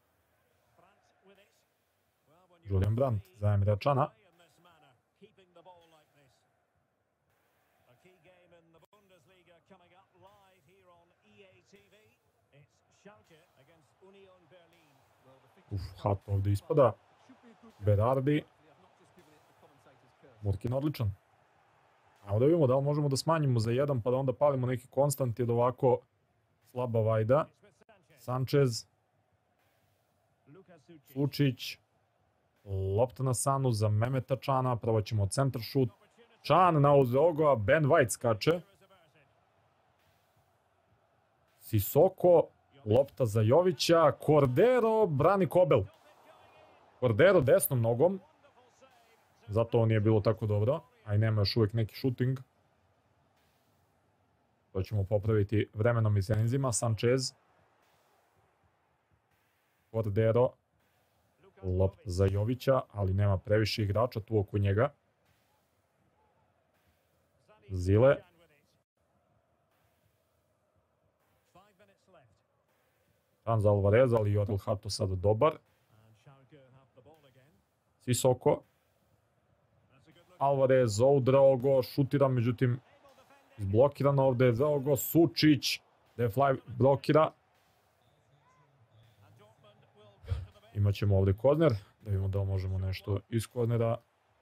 Julian Brandt za Emre Cana. Uf, Hat ovdje ispada. Berardi. Murkin odličan. Ajmo da vidimo da li možemo da smanjimo za jedan pa da onda palimo neki konstant jer ovako slaba vajda. Sanchez. Sučić. Lopta na Sanu za Mehmeta Cana. Probat ćemo centar šut. Can na Udrogo, Ben White skače. Sissoko. Lopta za Jovića. Cordero brani Kobel. Cordero desnom nogom. Zato on nije bilo tako dobro. A i nema još uvijek neki shooting. To ćemo popraviti vremenom i senzima. Sanchez. Cordero. Lopta za Jovića, ali nema previše igrača tu oko njega. Zile. Tan za Alvareza, ali Jorel Hato sada dobar. Sisoko. Alvarez, Oudraogo, šutira, međutim izblokiran ovde. Zaogo, Sučić, Defly blokira. Imaćemo ovde korner, da vidimo da možemo nešto iz kornera.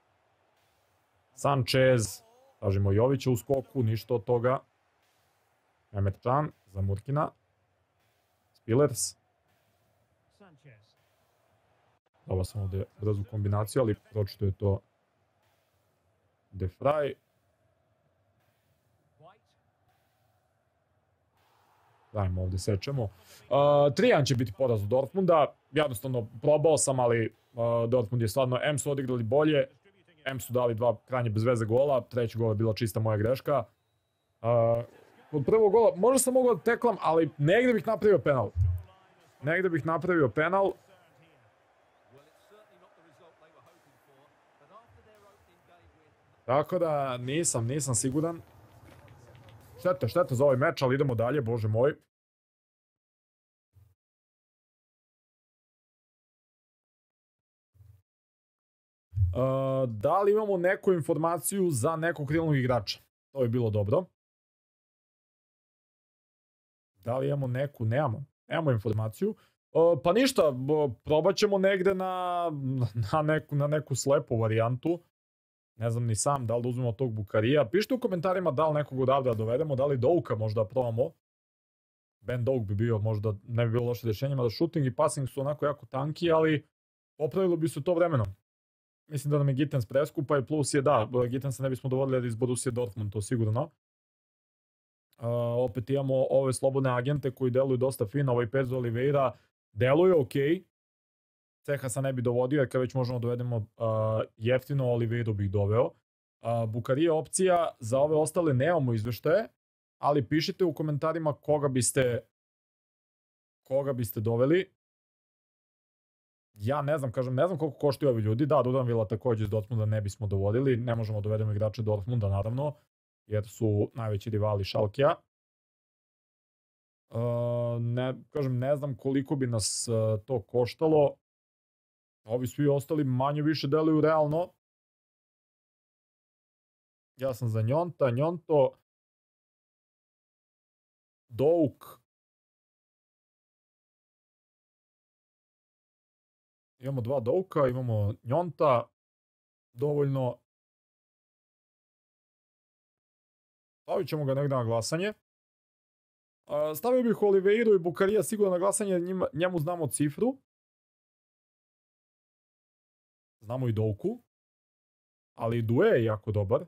Sanchez, tražimo Jovića u skoku, ništa od toga. Mehmet Can za Murkina. Spillers. Dala sam ovde brzu kombinaciju, ali pročito je to Defry. Dajmo ovde sečemo. tri jedan će biti poraz od Dortmunda. Jednostavno probao sam, ali uh, Dortmund je stvarno, M su odigrali bolje, M su dali dva krajnje bez veze gola, treći gol je bila čista moja greška. Uh, Kod prvog gola možda sam mogao da teklam, ali negde bih napravio penal. Negde bih napravio penal. Tako da nisam, nisam siguran. Šteta, šteta za ovaj meč, ali idemo dalje, bože moj. Uh, da li imamo neku informaciju za nekog krilnog igrača? To bi bilo dobro. Da li imamo neku? Nemamo. Nemamo informaciju. Uh, pa ništa, probat ćemo negde na, na, neku, na neku slepu varijantu. Ne znam ni sam da li da uzmemo tog Bukarija. Pišite u komentarima da li nekog odavde da dovedemo, da li Douka možda probamo. Ben Douk bi bio možda, ne bi bilo loše rješenje, mada shooting i passing su onako jako tanki, ali popravilo bi se to vremenom. Mislim da nam je Gittens preskupa i plus je da, Gittensa ne bismo dovodili iz Borussia Dortmund, to sigurno. Uh, opet imamo ove slobodne agente koji deluju dosta fino, ovaj Pedro Oliveira deluje ok. Cehasa ne bi dovodio, jer kad već možemo dovedemo uh, jeftino, Oliveiru bih doveo. Uh, Bukarija opcija, za ove ostale nemamo izveštaje, ali pišite u komentarima koga biste koga biste doveli. Ja ne znam, kažem, ne znam koliko koštaju ovi ljudi. Da, Dudanvila takođe iz Dortmunda ne bismo dovodili. Ne možemo dovedemo igrače Dortmunda, naravno, jer su najveći rivali Schalkea. Uh, ne, kažem, ne znam koliko bi nas uh, to koštalo. Ovi svi ostali manje više deluju realno. Ja sam za Njonta, Njonto, Douk. Imamo dva Douka, imamo Njonta, dovoljno. Stavit ćemo ga negdje na glasanje. Stavio bih Oliveiru i Bukarija sigurno na glasanje, njima, njemu znamo cifru. Znamo i Douku. Ali i Due je jako dobar.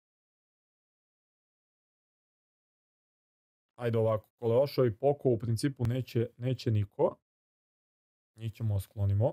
Ajde ovako, Koleošo i Poko u principu neće, neće niko. Njih ćemo sklonimo.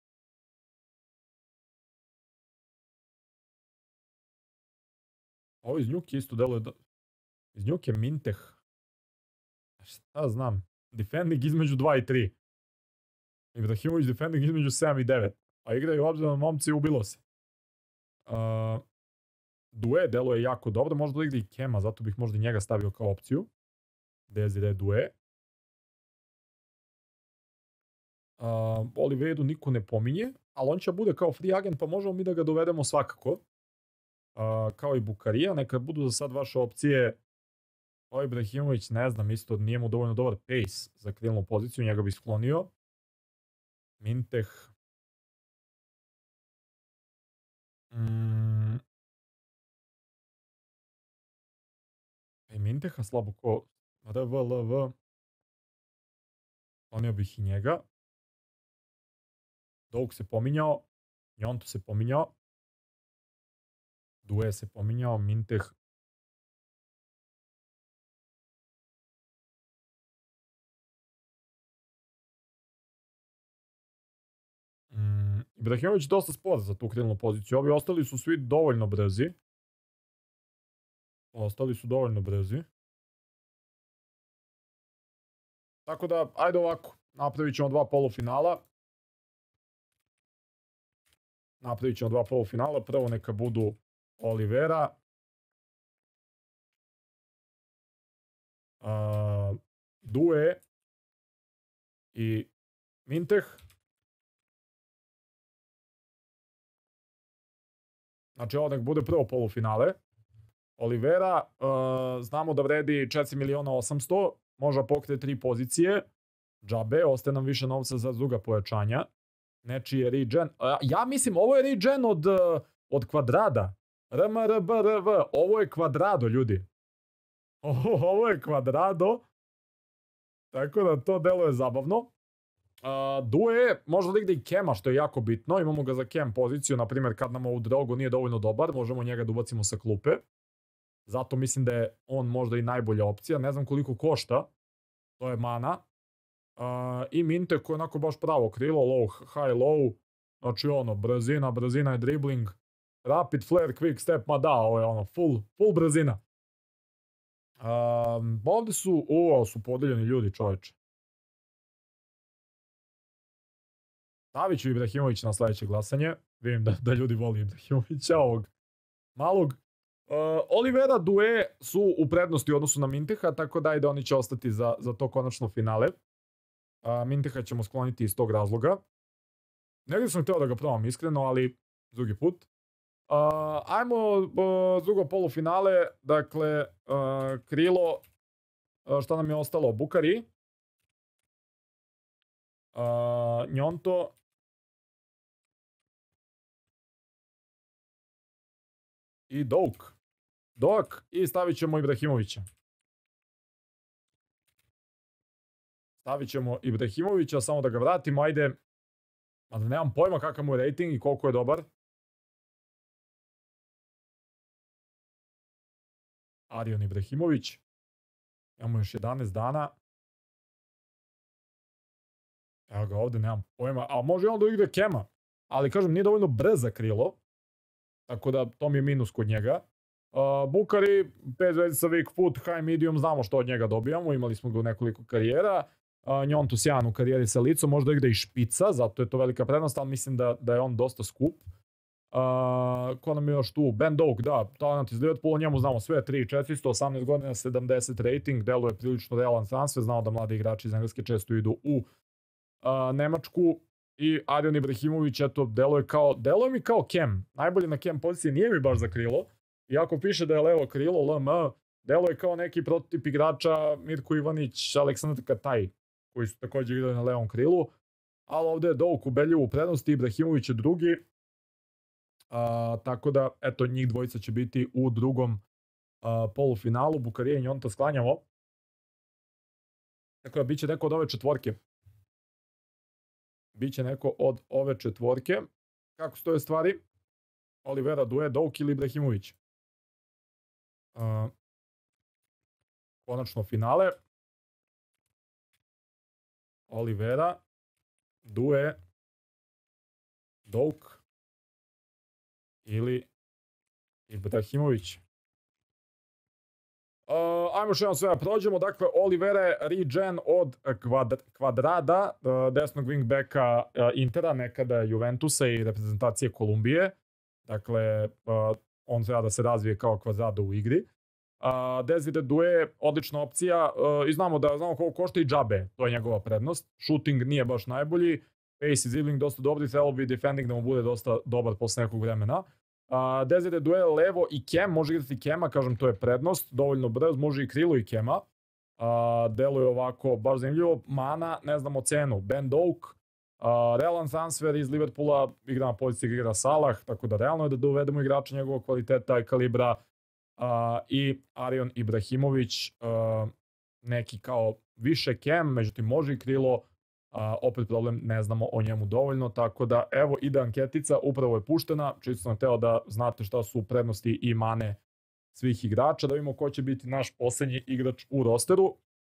Ovo iz Njuke isto deluje... Do... Iz Njuke Minteh. Šta znam? Defending između dva i tri. Ibrahimović defending između sedam i devet. A igraju obzirom momci, ubilo se. Uh, Due deluje jako dobro. Možda da igra i Kema, zato bih možda i njega stavio kao opciju. Desire Due. Uh, Oliveiru niko ne pominje, ali on će bude kao free agent, pa možemo mi da ga dovedemo svakako. Uh, kao i Bukarija, neka budu za sad vaše opcije. Ovo Ibrahimović, ne znam, isto nije mu dovoljno dobar pace za krilnu poziciju, njega bi sklonio. Minteh. Mm. E, Minteha slabo ko... R V L V. Sklonio bih i njega. Douk se pominjao. Njonto se pominjao. Due se pominjao. Minteh. Mm, Ibrahimović dosta spor za tu krilnu poziciju. Ovi ostali su svi dovoljno brzi. Ostali su dovoljno brzi. Tako da, ajde ovako. Napravit ćemo dva polufinala. Napravit ćemo dva polufinala. Prvo neka budu Olivera. Uh, Due. I Minteh. Znači ovo nek bude prvo polufinale. Olivera, uh, znamo da vredi četiri miliona osamsto, može pokrije tri pozicije. Džabe, ostaje nam više novca za druga pojačanja. Nečiji je regen. Uh, ja mislim, ovo je regen od, uh, od kvadrada. R M R B R V. Ovo je kvadrado, ljudi. Ovo, ovo je kvadrado. Tako da to deluje zabavno. Uh, Due, možda ligde i Kema, što je jako bitno. Imamo ga za Kem poziciju, na primjer kad nam u drogu nije dovoljno dobar, možemo njega da ubacimo sa klupe. Zato mislim da je on možda i najbolja opcija. Ne znam koliko košta. To je mana. Uh, I Minte koji je onako baš pravo krilo. Low, high, low. Znači ono, brzina, brzina je dribbling. Rapid flare, quick step, ma da, ovo je ono, full, full brzina. Um, ovdje su, ovo su podeljeni ljudi, čovječe. Stavit ću Ibrahimović na sljedeće glasanje. Vidim da, da ljudi voli Ibrahimovića, ovog malog. Uh, Olivera, Due su u prednosti u odnosu na Minteha, tako da da oni će ostati za, za to konačno finale. Uh, Minteha ćemo skloniti iz tog razloga. Negdje sam htio da ga probam iskreno, ali drugi put. Uh, ajmo uh, drugo polufinale, dakle uh, krilo, uh, šta nam je ostalo, Bukari, uh, Njonto i Douk. Dok i stavit ćemo Ibrahimovića. Stavit ćemo Ibrahimovića, samo da ga vratimo, ajde. Mada nemam pojma kakav mu je rating i koliko je dobar. Arion Ibrahimović. Imamo još jedanaest dana. Evo ga ovdje, nemam pojma. A može on da igra Kema. Ali kažem, nije dovoljno brz za krilo. Tako da to mi je minus kod njega. Uh, Bukari, pet zvezdica, weak foot, high medium, znamo što od njega dobijamo. Imali smo ga u nekoliko karijera. Uh, Njonto sjajan u karijeri sa licom, možda igra i špica, zato je to velika prednost, ali mislim da, da je on dosta skup. Uh, ko nam je još tu? Ben Doak, da, talent iz Liverpoola, njemu znamo sve, tri četiristo, osamnaest godina, sedamdeset rating, deluje prilično realan transfer, znamo da mladi igrači iz Engleske često idu u uh, Nemačku. I Arion Ibrahimović, eto, deluje kao, deluje mi kao Kem, najbolje na Kem poziciji, nije mi baš za krilo, iako piše da je levo krilo, L M, deluje kao neki prototip igrača Mirko Ivanić, Aleksandar Kataj, koji su također igrali na levom krilu, ali ovdje je Doak ubedljiv u prednosti, Ibrahimović je drugi. Uh, tako da, eto, njih dvojica će biti u drugom uh, polufinalu. Bukarije i Njonta sklanjamo. Tako da, bit će neko od ove četvorke. Biće neko od ove četvorke. Kako stoje stvari? Olivera, Due, Doak ili Ibrahimović? Uh, konačno finale. Olivera, Due, Doak ili Ibrahimović. Uh, ajmo još jednom sve da prođemo. Dakle, Olivera je regen od kvad, Kvadrada, uh, desnog wingbacka uh, Intera, nekada Juventusa i reprezentacije Kolumbije. Dakle, uh, on treba da se razvije kao Kvadrado u igri. Uh, Desire Due, odlična opcija. Uh, I znamo da znamo koliko košta i džabe. To je njegova prednost. Shooting nije baš najbolji. Pace i dribbling dosta dobri, trebalo bi defending da mu bude dosta dobar posle nekog vremena. Uh, Desire Due levo i Kem, može igrati Kema, kažem, to je prednost, dovoljno brz, može i krilo i Kema. Uh, deluje ovako, baš zanimljivo. Mana, ne znamo cenu. Ben Doak, uh, realan transfer iz Liverpoola, igra na poziciji igra Salah, tako da realno je da dovedemo igrača njegovog kvaliteta i kalibra. Uh, I Arion Ibrahimović, uh, neki kao više Kem, međutim može i krilo. Uh, opet problem, ne znamo o njemu dovoljno, tako da evo ide anketica, upravo je puštena, čisto sam hteo da znate šta su prednosti i mane svih igrača, da vidimo ko će biti naš posljednji igrač u rosteru.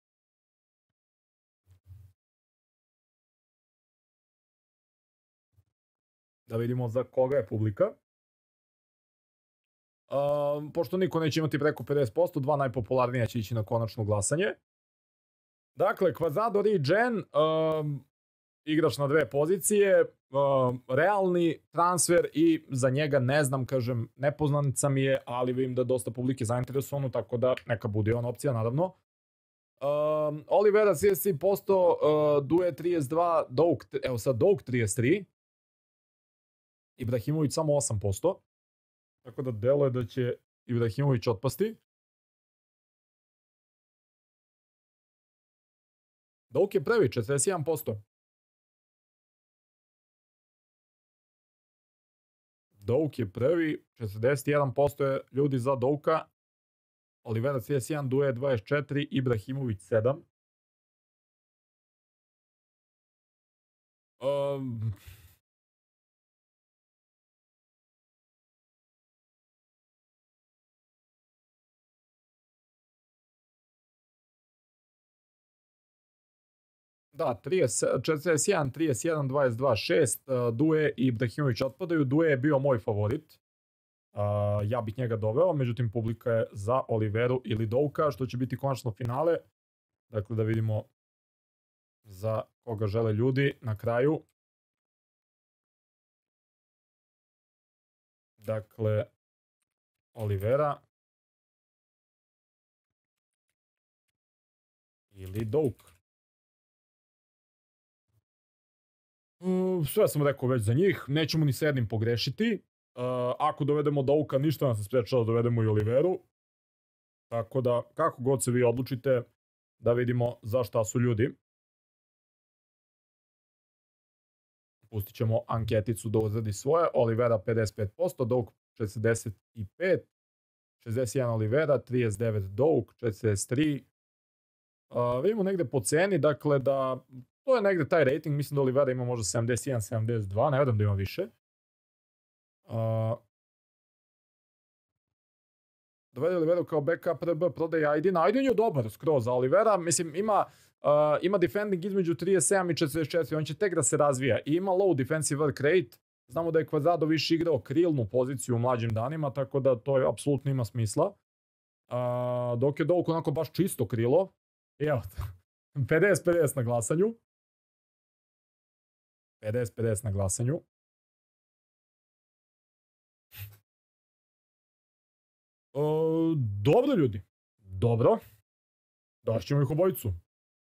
Da vidimo za koga je publika. Uh, pošto niko neće imati preko pedeset posto, dva najpopularnija će ići na konačno glasanje. Dakle, Kvazado regen, um, igrač na dve pozicije, um, realni transfer i za njega ne znam, kažem, nepoznanica mi je, ali vidim da dosta publike zainteresovano, tako da neka bude on opcija, naravno. Um, Olivera trideset tri posto, uh, Due trideset dva, Doak, evo sad Doak trideset tri, Ibrahimović samo osam posto. Tako da deluje da će Ibrahimović otpasti. Douk je prvi, četrdeset jedan posto. Douk je prvi, četrdeset jedan posto je ljudi za Douka. Oliveira trideset jedan, Duje dvadeset četiri, Ibrahimović sedam. Um, da, četrdeset jedan, trideset jedan, dvadeset dva, šest, Duje i Ibrahimović otpadaju. Duje je bio moj favorit. Uh, ja bih njega doveo, međutim publika je za Oliveiru ili Douka, što će biti konačno finale. Dakle, da vidimo za koga žele ljudi na kraju. Dakle, Oliveira ili Douk. Uh, sve sam rekao već za njih, nećemo ni s jednim pogrešiti. Uh, ako dovedemo Douka, ništa nas ne sprečava da dovedemo i Oliveiru. Tako da, kako god se vi odlučite, da vidimo za šta su ljudi. Pustit ćemo anketicu da uzradi svoje. Oliveira pedeset pet posto, Douk četrdeset pet, šezdeset jedan Oliveira, trideset devet Douk, četrdeset tri. Uh, vidimo negde po ceni, dakle da to je negde taj rating, mislim da Oliveira ima možda sedamdeset jedan sedamdeset dva, ne vedam da ima više. Uh, dovede Oliveiru kao backup R B, prodaje Aydin. Aydin je dobar skroz, a Oliveira, mislim, ima, uh, ima defending između trideset sedam i četrdeset četiri, on će tek da se razvija. I ima low defensive work rate, znamo da je Quadrado više igrao krilnu poziciju u mlađim danima, tako da to je apsolutno ima smisla. Uh, dok je Douk onako baš čisto krilo. Evo, pedeset pedeset na glasanju. pedeset pedeset na glasanju. Uh, dobro ljudi, dobro, daćemo ih obojicu.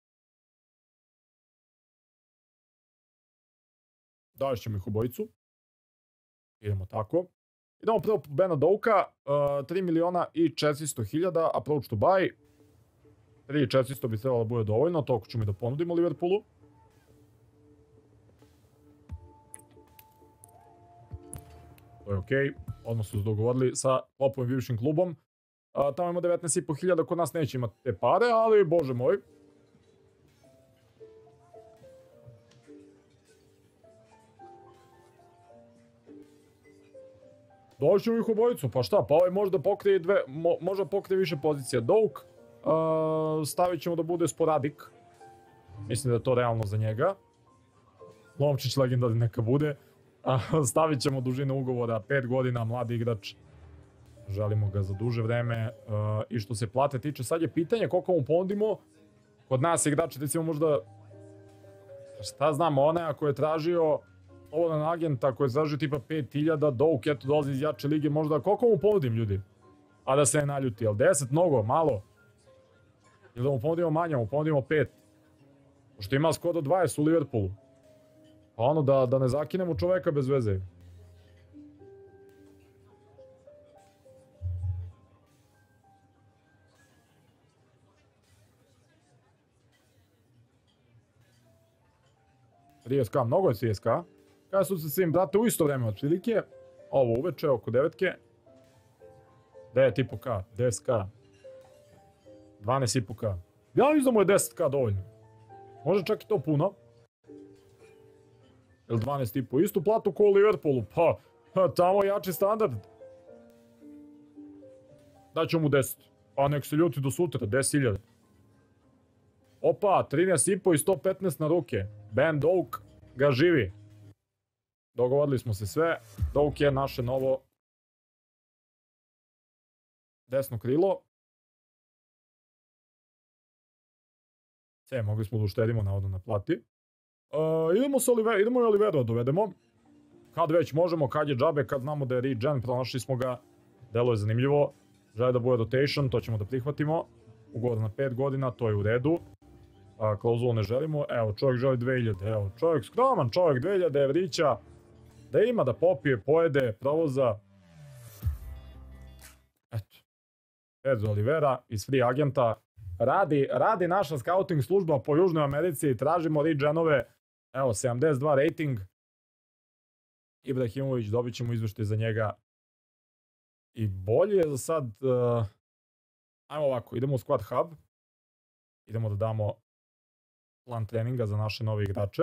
Daćemo ih obojicu. Idemo tako. Idemo prvo po Bena Douka, uh, tri miliona i četiristo hiljada, approach to buy. tri miliona i četiristo bi trebalo da bude dovoljno, toliko ćemo i da ponudimo Liverpoolu. To je okej, odmah su se dogovorili sa Kloppovim bivšim klubom. A, tamo ima devetnaest i po hiljada, kod nas neće imati te pare, ali bože moj. Doćemo ih obojicu, pa šta, pa ovaj možda pokrije dve, mo, možda pokrije više pozicija. Douk, uh, stavit ćemo da bude sporadik. Mislim da je to realno za njega. Lomčić legendarni neka bude. Uh, stavit ćemo dužinu ugovora, pet godina, mladi igrač. Želimo ga za duže vreme. Uh, I što se plate tiče, sad je pitanje koliko mu ponudimo. Kod nas igrači, recimo možda, šta znam, onaj ako je tražio slobodan agent, ako je tražio tipa pet hiljada, Douk, eto dolazi iz jače lige, možda koliko mu ponudim ljudi? A da se ne naljuti, jel deset mnogo, malo? Ili da mu ponudimo manje, mu ponudimo pet? Pošto ima skoro dvadeset u Liverpoolu. Pa ono, da, da ne zakinemo čoveka bez veze. trideset ka, mnogo je trideset ka. Kada su se svim, brate, u isto vreme otprilike. Ovo uveče, oko devetke. devet i po ka, deset ka. dvanaest i po ka. Ja mislim da mu je deset ka dovoljno. Može čak i to puno. Ili dvanaest i po. Istu platu ko u Liverpoolu. Pa, tamo jači standard. Daću mu deset. Pa nek se ljuti do sutra, deset hiljada. Opa, trinaest i po i sto petnaest na ruke. Ben Douk ga živi. Dogovorili smo se sve. Douk je naše novo desno krilo. Sve, mogli smo da uštedimo navodno na plati. Uh, idemo sa Oliveira, idemo i Oliveira da dovedemo. Kad već možemo, kad je džabe, kad znamo da je regen, pronašli smo ga. Delo je zanimljivo. Žele da bude rotation, to ćemo da prihvatimo. Ugovor na pet godina, to je u redu. A, klauzulu ne želimo. Evo, čovjek želi dve hiljade. Evo, čovjek skroman, čovjek dve hiljade evrića. Da ima da popije, pojede, provoza. Sergio Olivera iz free agenta. Radi, radi naša scouting služba po Južnoj Americi i tražimo regenove. Evo, sedamdeset dva rating. Ibrahimović, dobit ćemo izveštaj za njega. I bolje je za sad... Uh, ajmo ovako, idemo u Squad Hub. Idemo da damo plan treninga za naše nove igrače.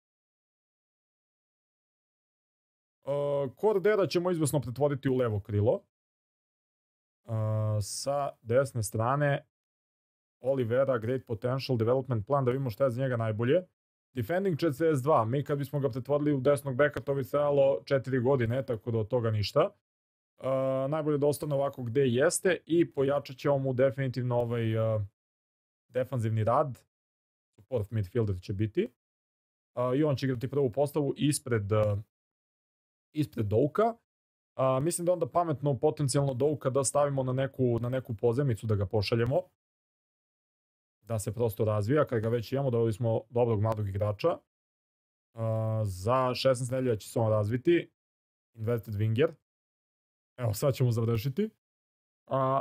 Uh, Cordera ćemo izvesno pretvoriti u levo krilo. Uh, sa desne strane Olivera, great potential, development plan, da vidimo šta je za njega najbolje. Defending četrdeset dva, mi kad bismo ga pretvorili u desnog beka, to bi trajalo četiri godine, tako da od toga ništa. Uh, najbolje da ostane ovako gde jeste i pojačat ćemo mu definitivno ovaj uh, defanzivni rad. Support midfielder će biti. Uh, I on će igrati prvu postavu ispred, uh, ispred Douka. Uh, mislim da onda pametno potencijalno Douka da stavimo na neku, na neku pozemicu da ga pošaljemo. Da se prosto razvija, kad ga već imamo, doveli smo dobrog mladog igrača. Uh, za šesnaest nedelja će se on razviti. Inverted winger. Evo, sad ćemo završiti. Uh,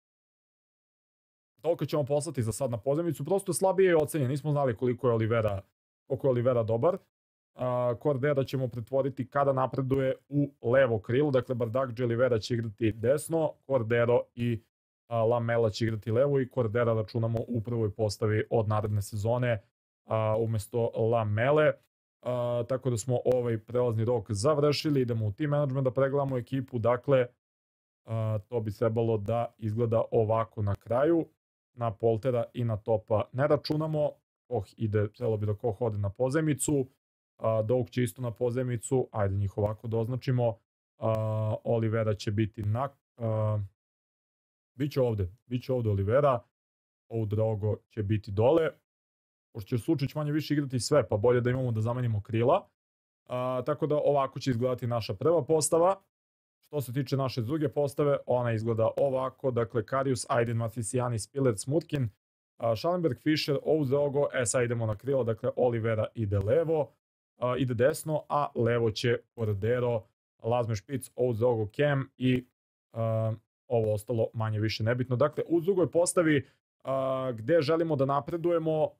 Toliko ćemo poslati za sad na pozemicu. Prosto slabije je ocenjen. Nismo znali koliko je Olivera, koliko je Olivera dobar. Uh, Cordera ćemo pretvoriti kada napreduje u levo krilo. Dakle, Bardakđi Olivera će igrati desno. Cordero i uh, Lamela će igrati levo. I Cordera računamo u prvoj postavi od naredne sezone uh, umjesto Lamele. Uh, tako da smo ovaj prelazni rok završili. Idemo u team management da pregledamo ekipu. Dakle, uh, to bi trebalo da izgleda ovako na kraju. Na Poltera i na Topa ne računamo. Koh ide, trebalo bi da Koh ode na pozemicu. Uh, Douk će isto na pozemicu. Ajde njih ovako da označimo. Uh, Olivera će biti na... Uh, biće ovde. Biće ovde Olivera. Ovo Drogo će biti dole. Pošto će Sučić manje više igrati sve, pa bolje da imamo da zamenimo krila. Uh, tako da ovako će izgledati naša prva postava. Što se tiče naše druge postave, ona izgleda ovako. Dakle, Karius, Aydin, Matisijani, Spiller, Smutkin, uh, Schallenberg, Fischer, Oudrogo. E, sad idemo na krilo. Dakle, Olivera ide levo, uh, ide desno, a levo će Cordero, Lazme Špic, Oudrogo, Kem i uh, ovo ostalo manje više nebitno. Dakle, u drugoj postavi uh, gde želimo da napredujemo,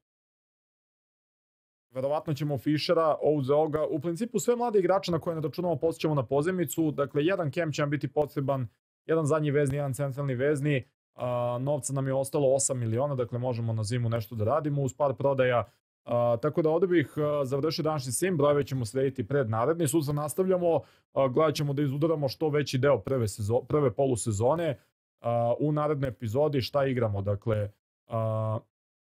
verovatno ćemo Fischera, Oudroga, u principu sve mlade igrače na koje ne računamo posjećamo na pozemicu. Dakle, jedan Kem će nam biti potreban, jedan zadnji vezni, jedan centralni vezni. Uh, novca nam je ostalo osam miliona, dakle možemo na zimu nešto da radimo uz par prodaja. Uh, tako da ovde bih uh, završio današnji sim, brojeve ćemo srediti pred naredni. Sutra nastavljamo, uh, gledat ćemo da izudaramo što veći deo prve, sezo prve polusezone. Uh, u narednoj epizodi šta igramo, dakle... Uh,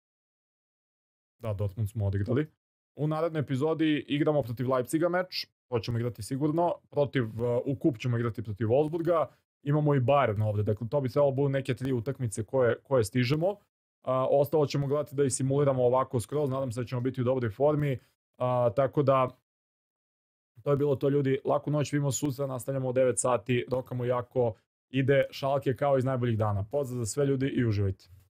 da, Dortmund smo odigrali. U narednoj epizodi igramo protiv Leipziga meč, to ćemo igrati sigurno, protiv, uh, u kup ćemo igrati protiv Wolfsburga, imamo i Bayern ovde, dakle to bi trebalo budu neke tri utakmice koje, koje stižemo. Uh, ostalo ćemo gledati da i simuliramo ovako skroz, nadam se da ćemo biti u dobroj formi, uh, tako da to je bilo to ljudi, laku noć, vidimo sutra, nastavljamo u devet sati, rokamo jako, ide Schalke kao iz najboljih dana. Pozdrav za sve ljudi i uživajte.